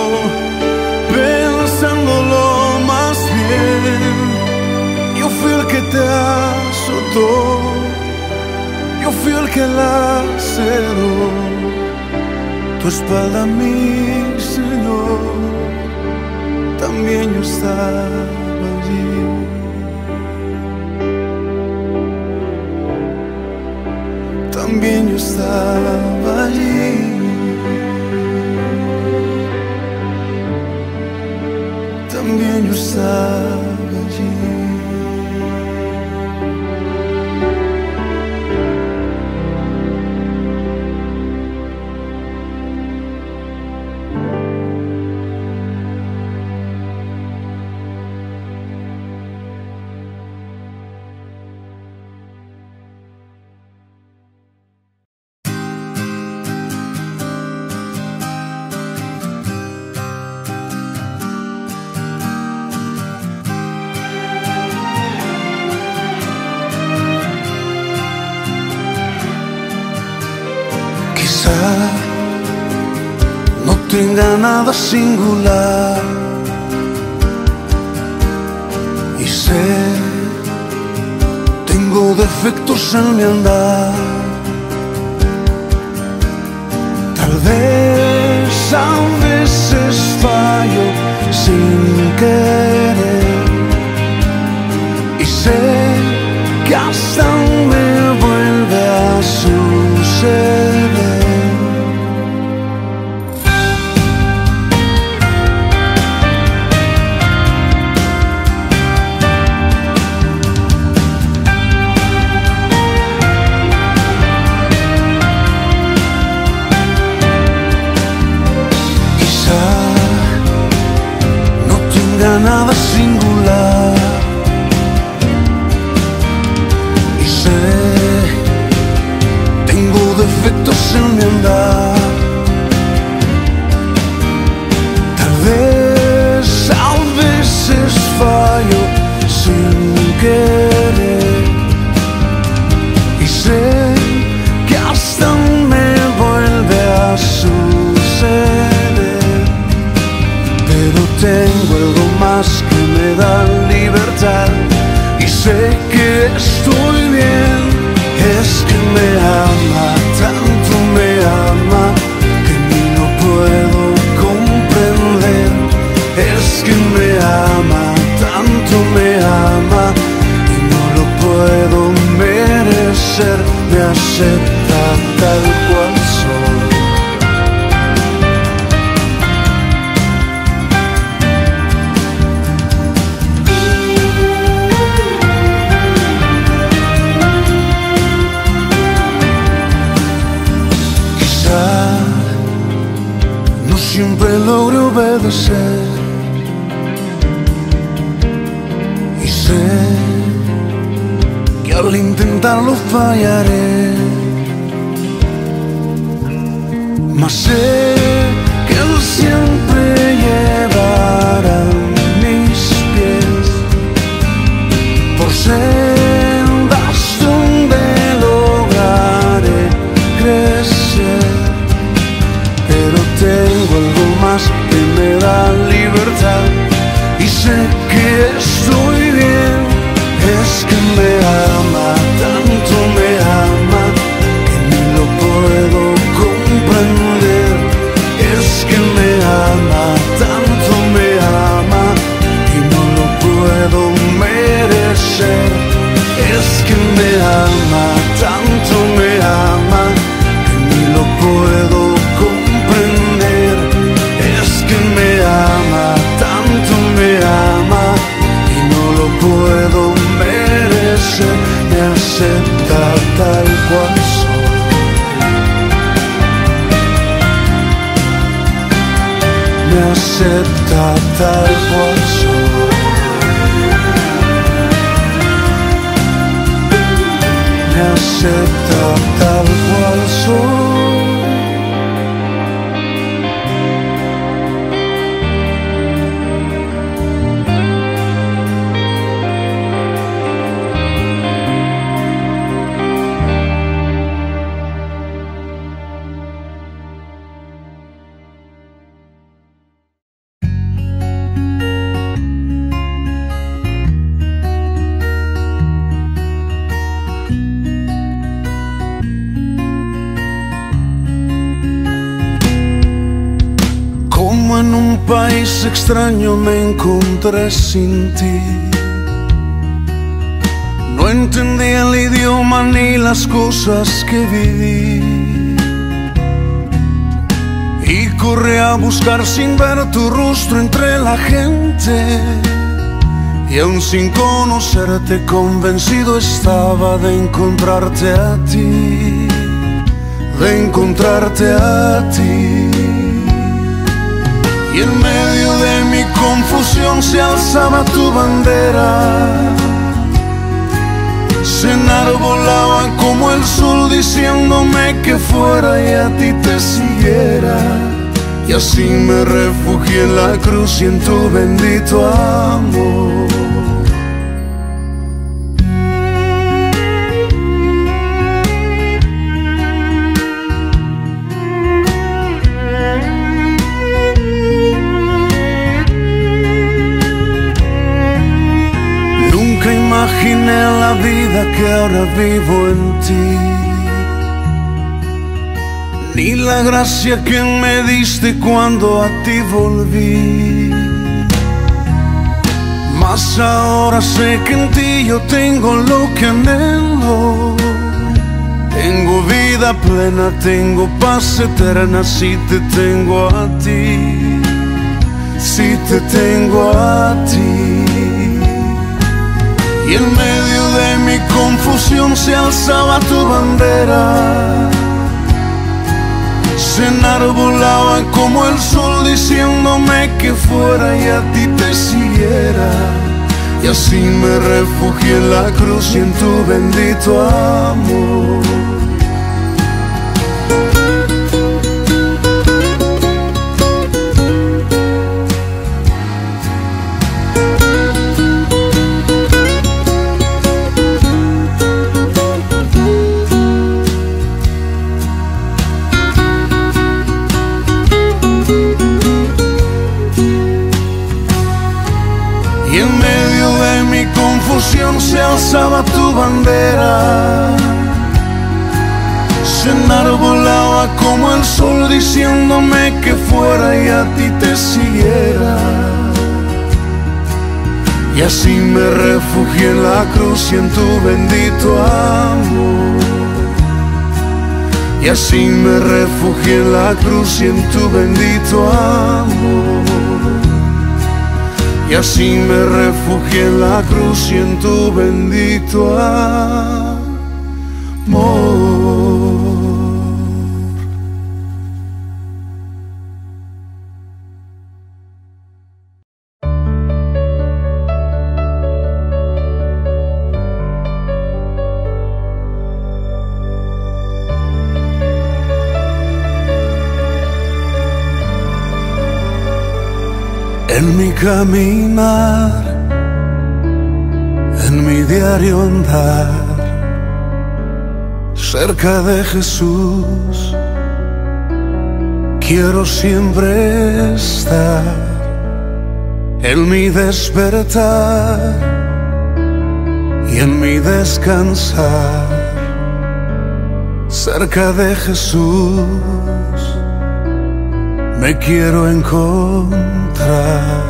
Pensándolo más bien, yo fui el que te azotó, yo fui el que laceró tu espalda, mi Señor, también yo estaba allí. También yo estaba allí. También yo estaba allí. No tenga nada singular y sé, tengo defectos en mi andar. Tal vez a veces fallo sin querer y sé que hasta me vuelve a suceder. me acepta tal cual soy. No siempre logro obedecer y sé que al intentarlo fallaré, mas sé que Él siempre llevará mis pies por sendas donde lograré crecer. Pero tengo algo más que me da libertad y sé que estoy bien. Es que me ama, tanto me ama, que ni lo puedo comprender. Es que me ama, tanto me ama, y no lo puedo merecer. Es que me ama, tanto me ama, que ni lo puedo comprender. Es que me ama, tanto me ama, y no lo puedo merecer. Me acepta tal cual soy. Me acepta tal cual soy. Me acepta tal cual soy. En un país extraño me encontré sin ti. No entendí el idioma ni las cosas que viví, y corrí a buscar sin ver tu rostro entre la gente. Y aún sin conocerte, convencido estaba de encontrarte a ti, de encontrarte a ti. Y en medio de mi confusión se alzaba tu bandera, se enarbolaba como el sol diciéndome que fuera y a ti te siguiera. Y así me refugié en la cruz y en tu bendito amor. Imaginé la vida que ahora vivo en ti, ni la gracia que me diste cuando a ti volví. Mas ahora sé que en ti yo tengo lo que anhelo. Tengo vida plena, tengo paz eterna si te tengo a ti, si te tengo a ti. Y en medio de mi confusión se alzaba tu bandera, se enarbolaba como el sol diciéndome que fuera y a ti te siguiera. Y así me refugié en la cruz y en tu bendito amor. Y en medio de mi confusión se alzaba tu bandera, se enarbolaba como el sol diciéndome que fuera y a ti te siguiera. Y así me refugié en la cruz y en tu bendito amor. y así me refugié en la cruz y en tu bendito amor. Y así me refugié en la cruz y en tu bendito amor. En mi caminar, en mi diario andar, cerca de Jesús, quiero siempre estar. En mi despertar y en mi descansar, cerca de Jesús me quiero encontrar.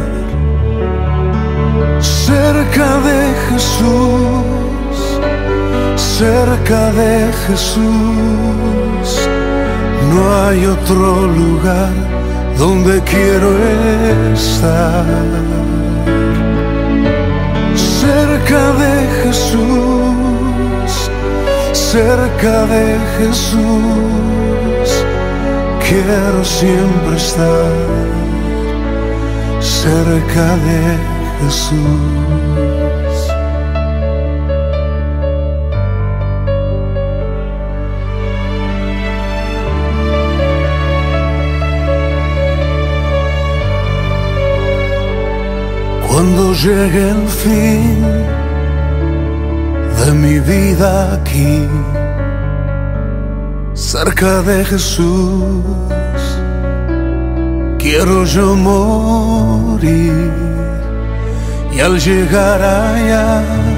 Cerca de Jesús, cerca de Jesús, no hay otro lugar donde quiero estar. Cerca de Jesús, cerca de Jesús, quiero siempre estar cerca de Jesús. Cuando llegue el fin de mi vida aquí, cerca de Jesús, quiero yo morir. Y al llegar allá,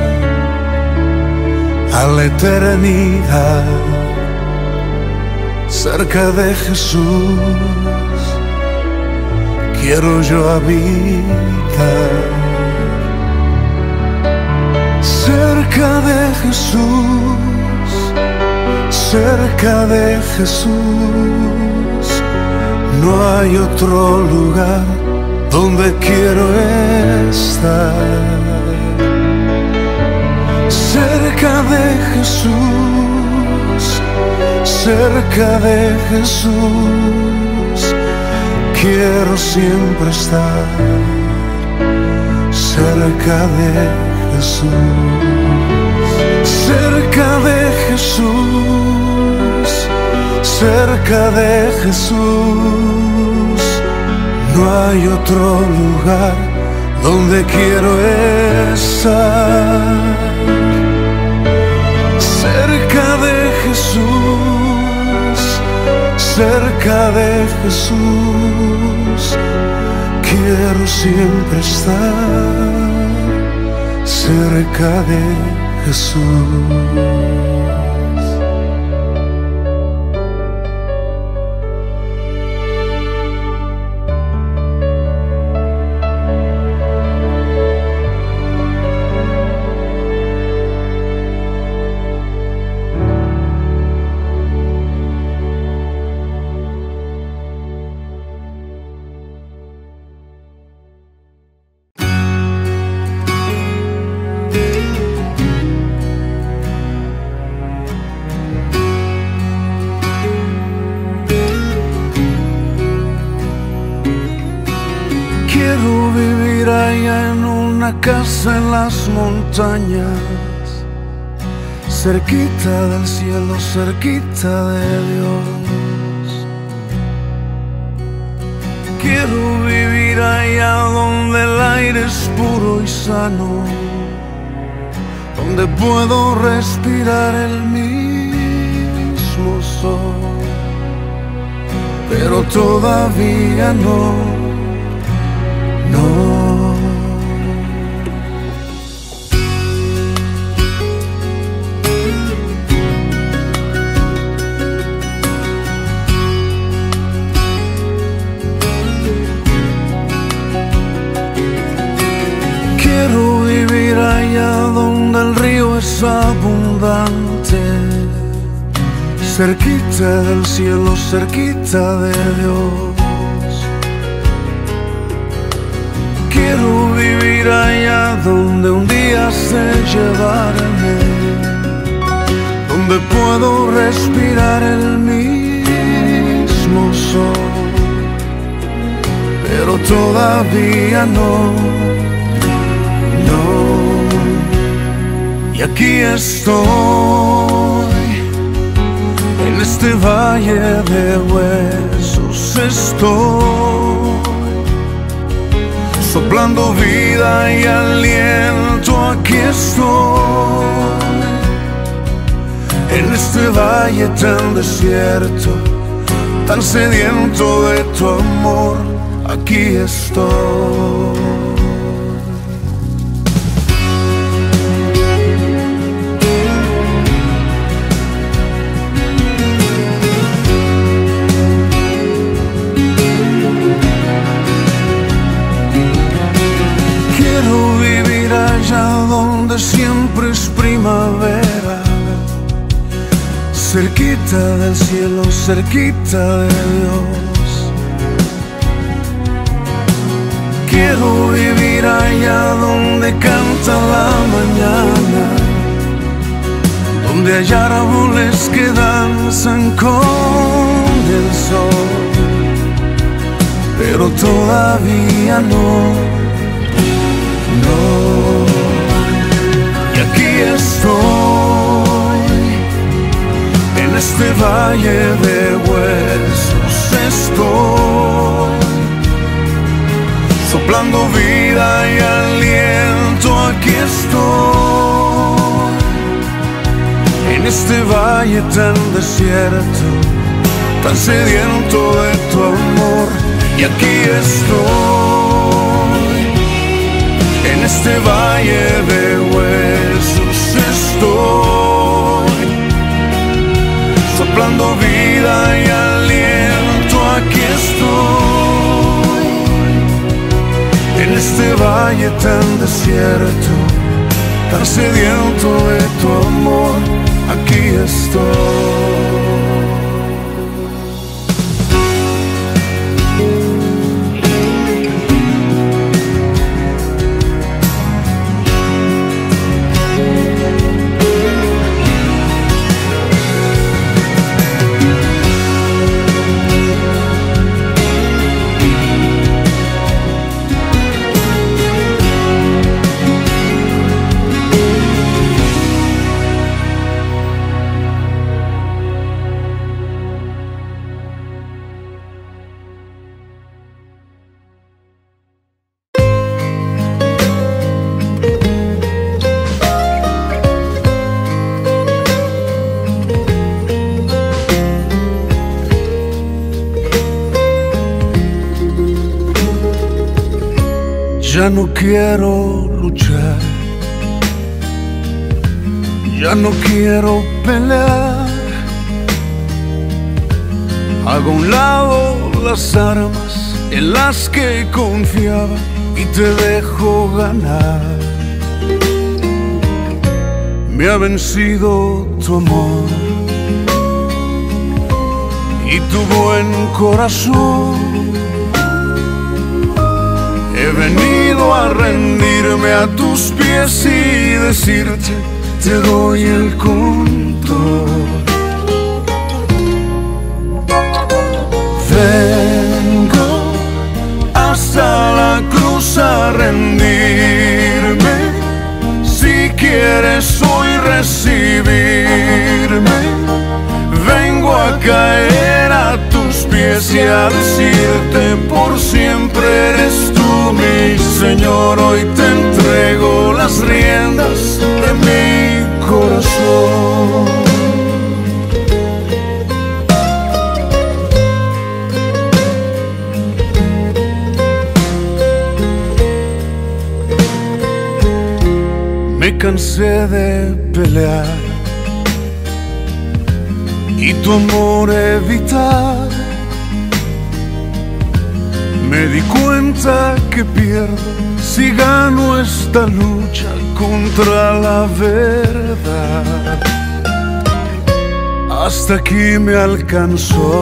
a la eternidad, cerca de Jesús, quiero yo habitar. Cerca de Jesús, cerca de Jesús, no hay otro lugar donde quiero estar. Cerca de Jesús, cerca de Jesús, quiero siempre estar cerca de Jesús. Cerca de Jesús, cerca de Jesús, no hay otro lugar donde quiero estar. Cerca de Jesús, cerca de Jesús, quiero siempre estar cerca de Jesús. Quiero vivir allá en una casa en las montañas, cerquita del cielo, cerquita de Dios. Quiero vivir allá donde el aire es puro y sano, donde puedo respirar el mismo sol, pero todavía no. Quiero vivir allá donde el río es abundante, cerquita del cielo, cerquita de Dios. Quiero vivir allá donde un día sé llevarme, donde puedo respirar el mismo sol, pero todavía no. Y aquí estoy, en este valle de huesos estoy, soplando vida y aliento, aquí estoy, en este valle tan desierto, tan sediento de tu amor, aquí estoy. Donde siempre es primavera, cerquita del cielo, cerquita de Dios. Quiero vivir allá donde canta la mañana, donde hay árboles que danzan con el sol, pero todavía no. Y aquí estoy, en este valle de huesos estoy, soplando vida y aliento, aquí estoy, en este valle tan desierto, tan sediento de tu amor, y aquí estoy, en este valle de huesos estoy, soplando vida y aliento, aquí estoy, en este valle tan desierto, tan sediento de tu amor, aquí estoy. Ya no quiero luchar, ya no quiero pelear. Hago a un lado las armas en las que confiaba y te dejo ganar. Me ha vencido tu amor y tu buen corazón. He venido a rendirme a tus pies y decirte, te doy el control. Vengo hasta la cruz a rendirme, si quieres hoy recibirme. Vengo a caer a tus pies y a decirte, por siempre eres tú mi Señor. Hoy te entrego las riendas de mi corazón. Me cansé de pelear y tu amor evitar. Me di cuenta que pierdo si gano esta lucha contra la verdad. hasta aquí me alcanzó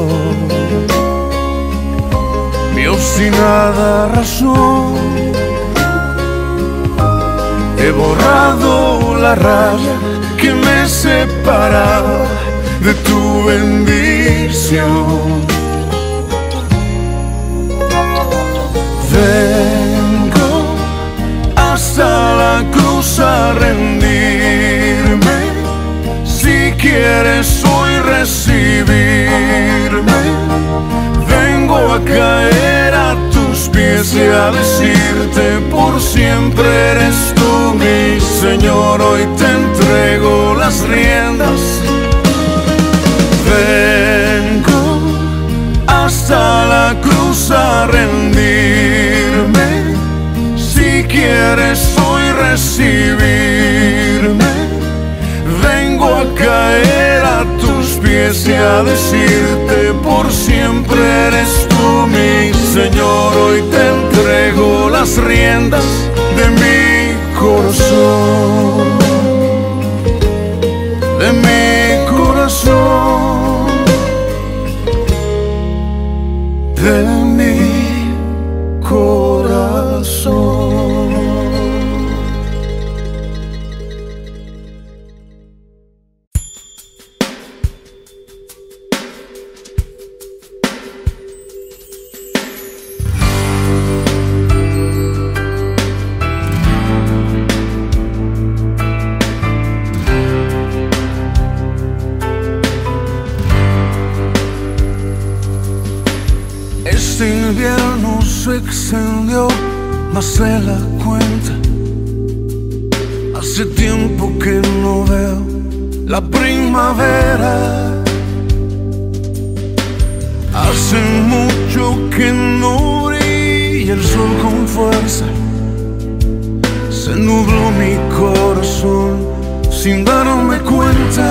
mi obstinada razón. He borrado la raya que me separaba de tu bendición. Vengo hasta la cruz a rendirme. Si quieres hoy recibirme, vengo a caer a tus pies y a decirte: por siempre eres tú mi Señor. Hoy te entrego las riendas. Vengo hasta la cruz a rendirme. Si quieres hoy recibirme, vengo a caer a tus pies y a decirte: por siempre eres tú mi Señor. Hoy te entrego las riendas de mi corazón, de mi corazón, de mi corazón. Este invierno se extendió más de la cuenta. Hace tiempo que no veo la primavera. Hace mucho que no brilla el sol con fuerza. Se nubló mi corazón sin darme cuenta.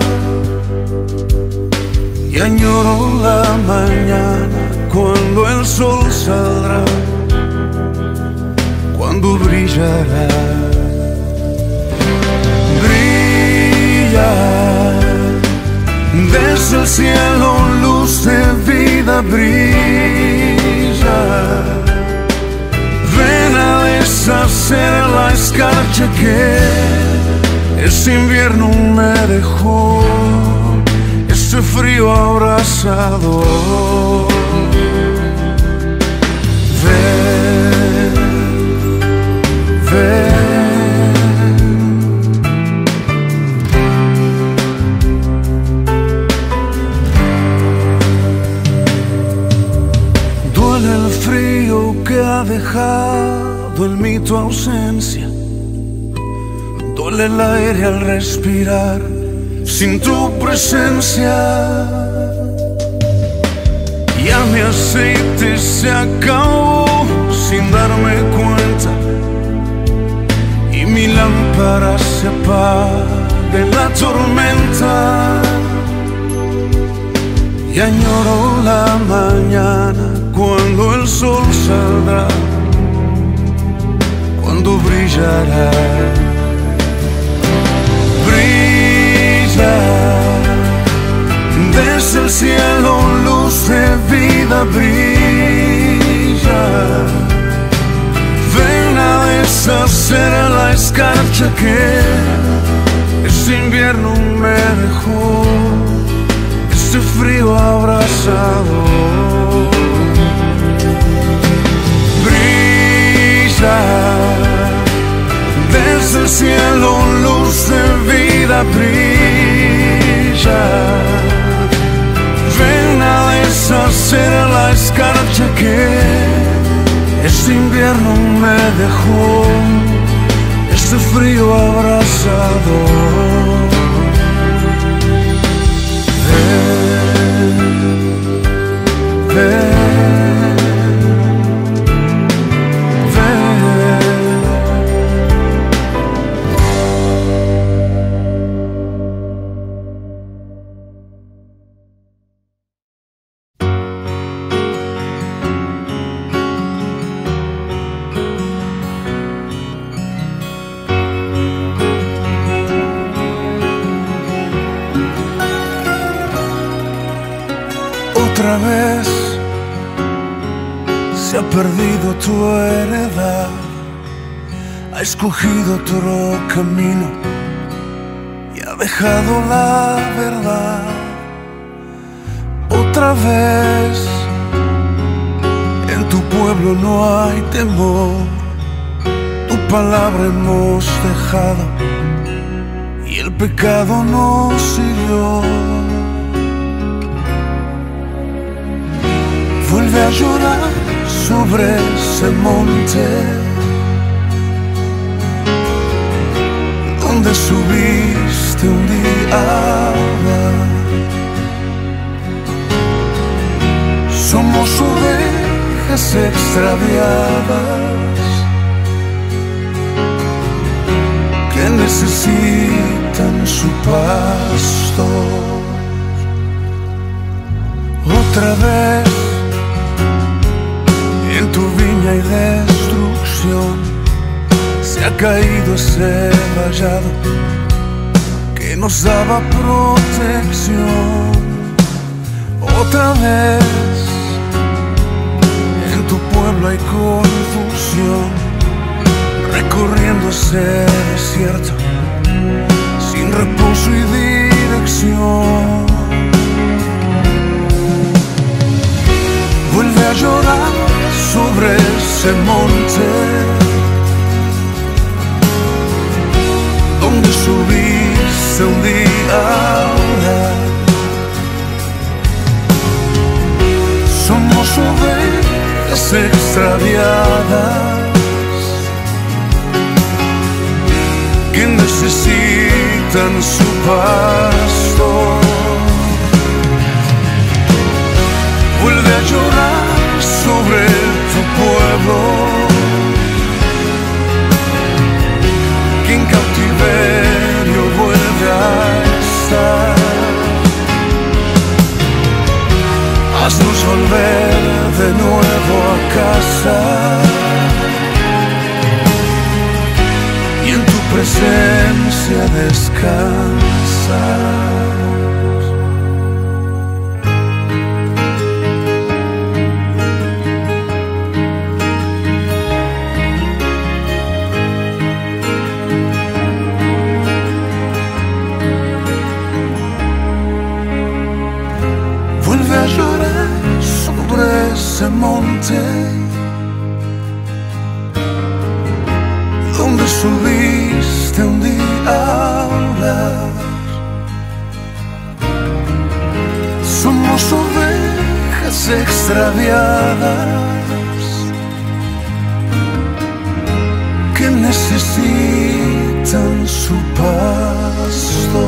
Y añoro la mañana cuando el sol saldrá, cuando brillará. Brilla desde el cielo, luz de vida, brilla. Ven a deshacer la escarcha que este invierno me dejó, este frío abrasador. Ven, ven. Duele el frío que ha dejado en mí tu ausencia. Duele el aire al respirar sin tu presencia. Ya mi aceite se acabó sin darme cuenta, y mi lámpara se apaga en la tormenta. Y añoro la mañana cuando el sol saldrá, cuando brillará. Brilla desde el cielo, luz de vida, brilla. Ven a deshacer la escarcha que este invierno me dejó, este frío abrasador. Brilla desde el cielo, luz de vida, brilla. Ven a deshacer la escarcha que este invierno me dejó, este frío abrasador. Ven, ven. Otra vez se ha perdido tu heredad, ha escogido otro camino y ha dejado la verdad. Otra vez en tu pueblo no hay temor, tu palabra hemos dejado y el pecado nos hirió. Vuelve a llorar sobre ese monte donde subiste un día. Somos ovejas extraviadas que necesitan su pasto. Otra vez en tu viña hay destrucción, se ha caído ese vallado que nos daba protección. Otra vez en tu pueblo hay confusión, recorriendo ese desierto sin reposo y dirección. Vuelve a llorar sobre ese monte donde subiste un día. Somos ovejas extraviadas que necesitan su pasto. Vuelve a llorar sobre tu pueblo que en cautiverio vuelve a estar. Haznos volver de nuevo a casa y en tu presencia descansar. Vuelve a llorar sobre ese monte donde subiste un día a orar. Somos ovejas extraviadas que necesitan su pasto.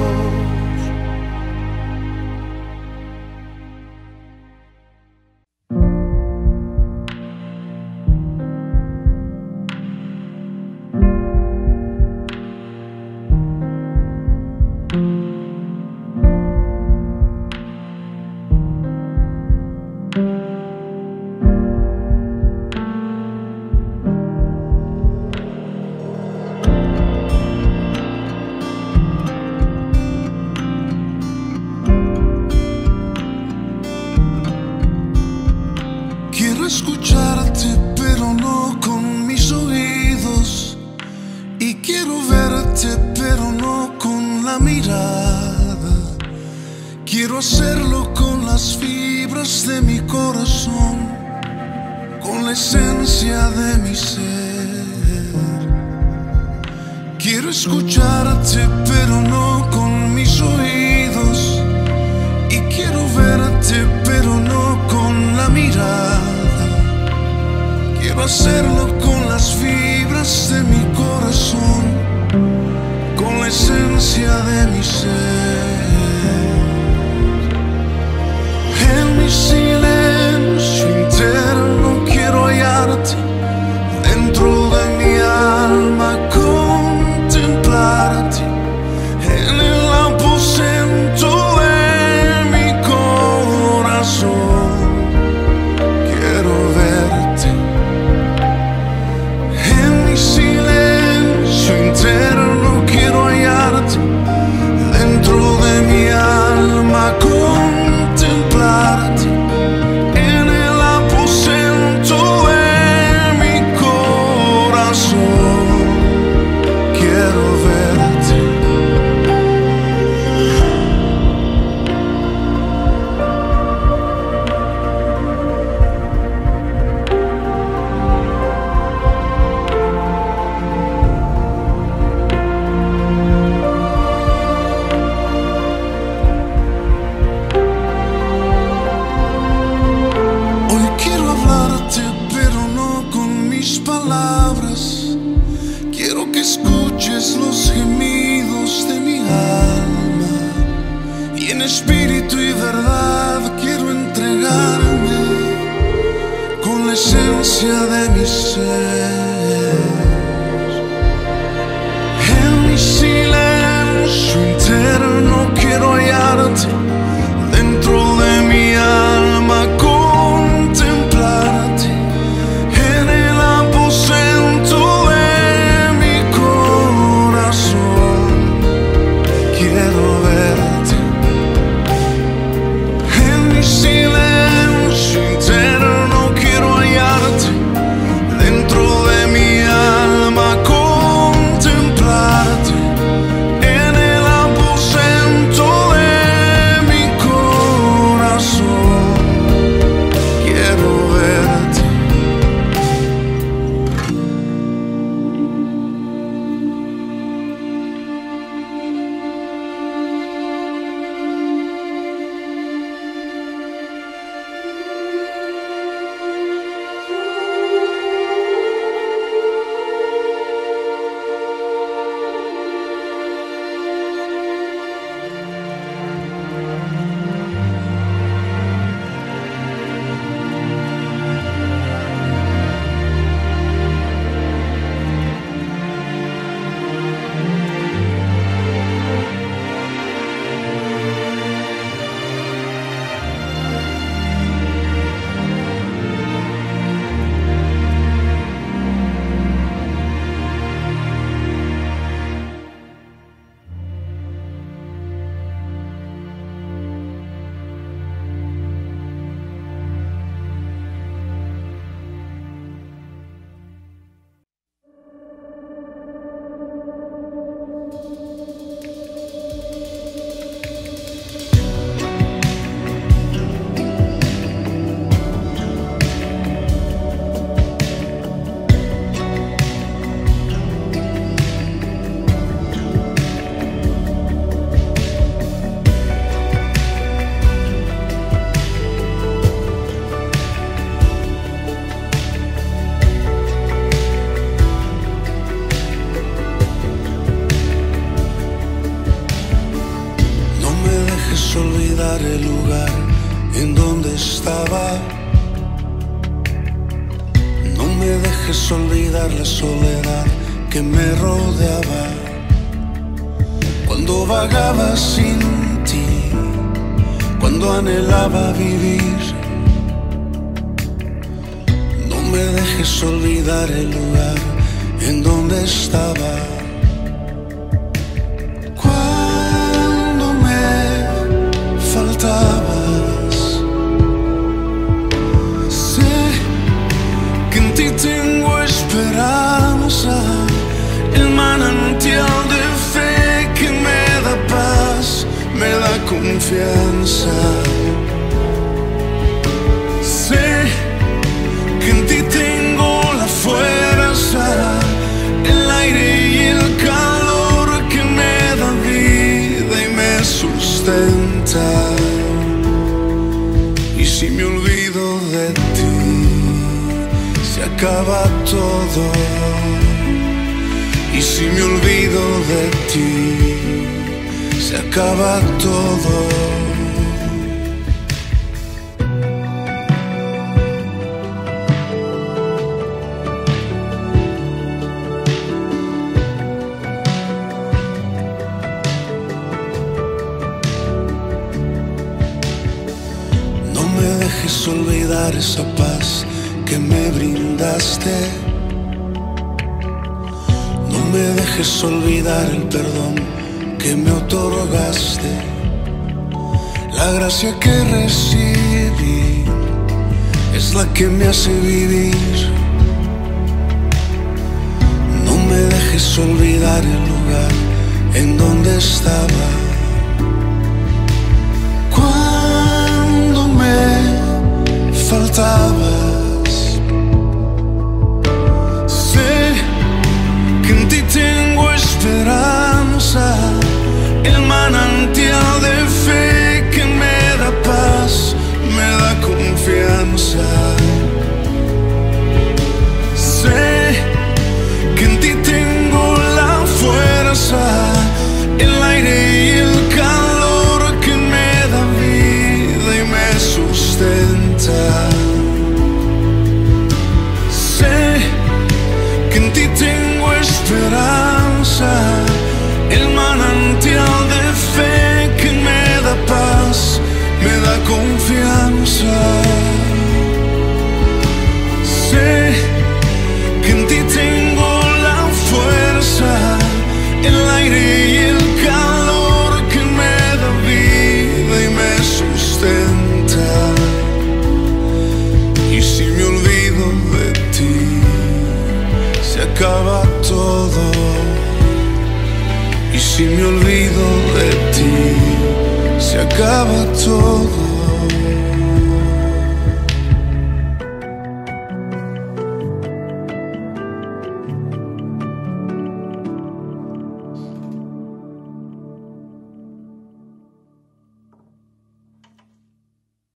Quiero escucharte, pero no con mis oídos. Y quiero verte, pero no con la mirada. Quiero hacerlo con las fibras de mi corazón, con la esencia de mi ser. Quiero escucharte, pero no con mis oídos. Y quiero verte, pero no con la mirada. Quiero hacerlo con las fibras de mi corazón, con la esencia de mi ser. En mi silencio interno quiero hallarte, dentro de mi alma contemplarte, en el aposento de mi corazón. Quiero verte. En mi silencio interno quiero hallarte, dentro esencia de mi ser. En mi silencio interno quiero hallarte, dentro de mi alma contemplarte, en el aposento de mi corazón quiero verte. En mi silencio interno quiero hallarte, dentro de mi alma contemplarte, en el aposento de mi corazón quiero verte. Olvidar el lugar en donde estaba. No me dejes olvidar la soledad que me rodeaba cuando vagaba sin ti, cuando anhelaba vivir. No me dejes olvidar el lugar en donde estaba. Sé que en ti tengo esperanza, el manantial de fe que me da paz, me da confianza. Sé que en ti tengo la fuerza, el aire y el calor que me da vida y me sustenta. Y si me olvido de ti, se acaba todo. Y si me olvido de ti, se acaba todo. Olvidar esa paz que me brindaste. No me dejes olvidar el perdón que me otorgaste, la gracia que recibí es la que me hace vivir. No me dejes olvidar el lugar en donde estaba cuando me faltabas. Sé que en ti tengo esperanza, el manantial de fe que me da paz, me da confianza. Sé que en ti tengo la fuerza, el aire y el calor que me da vida y me sustenta. acaba todo.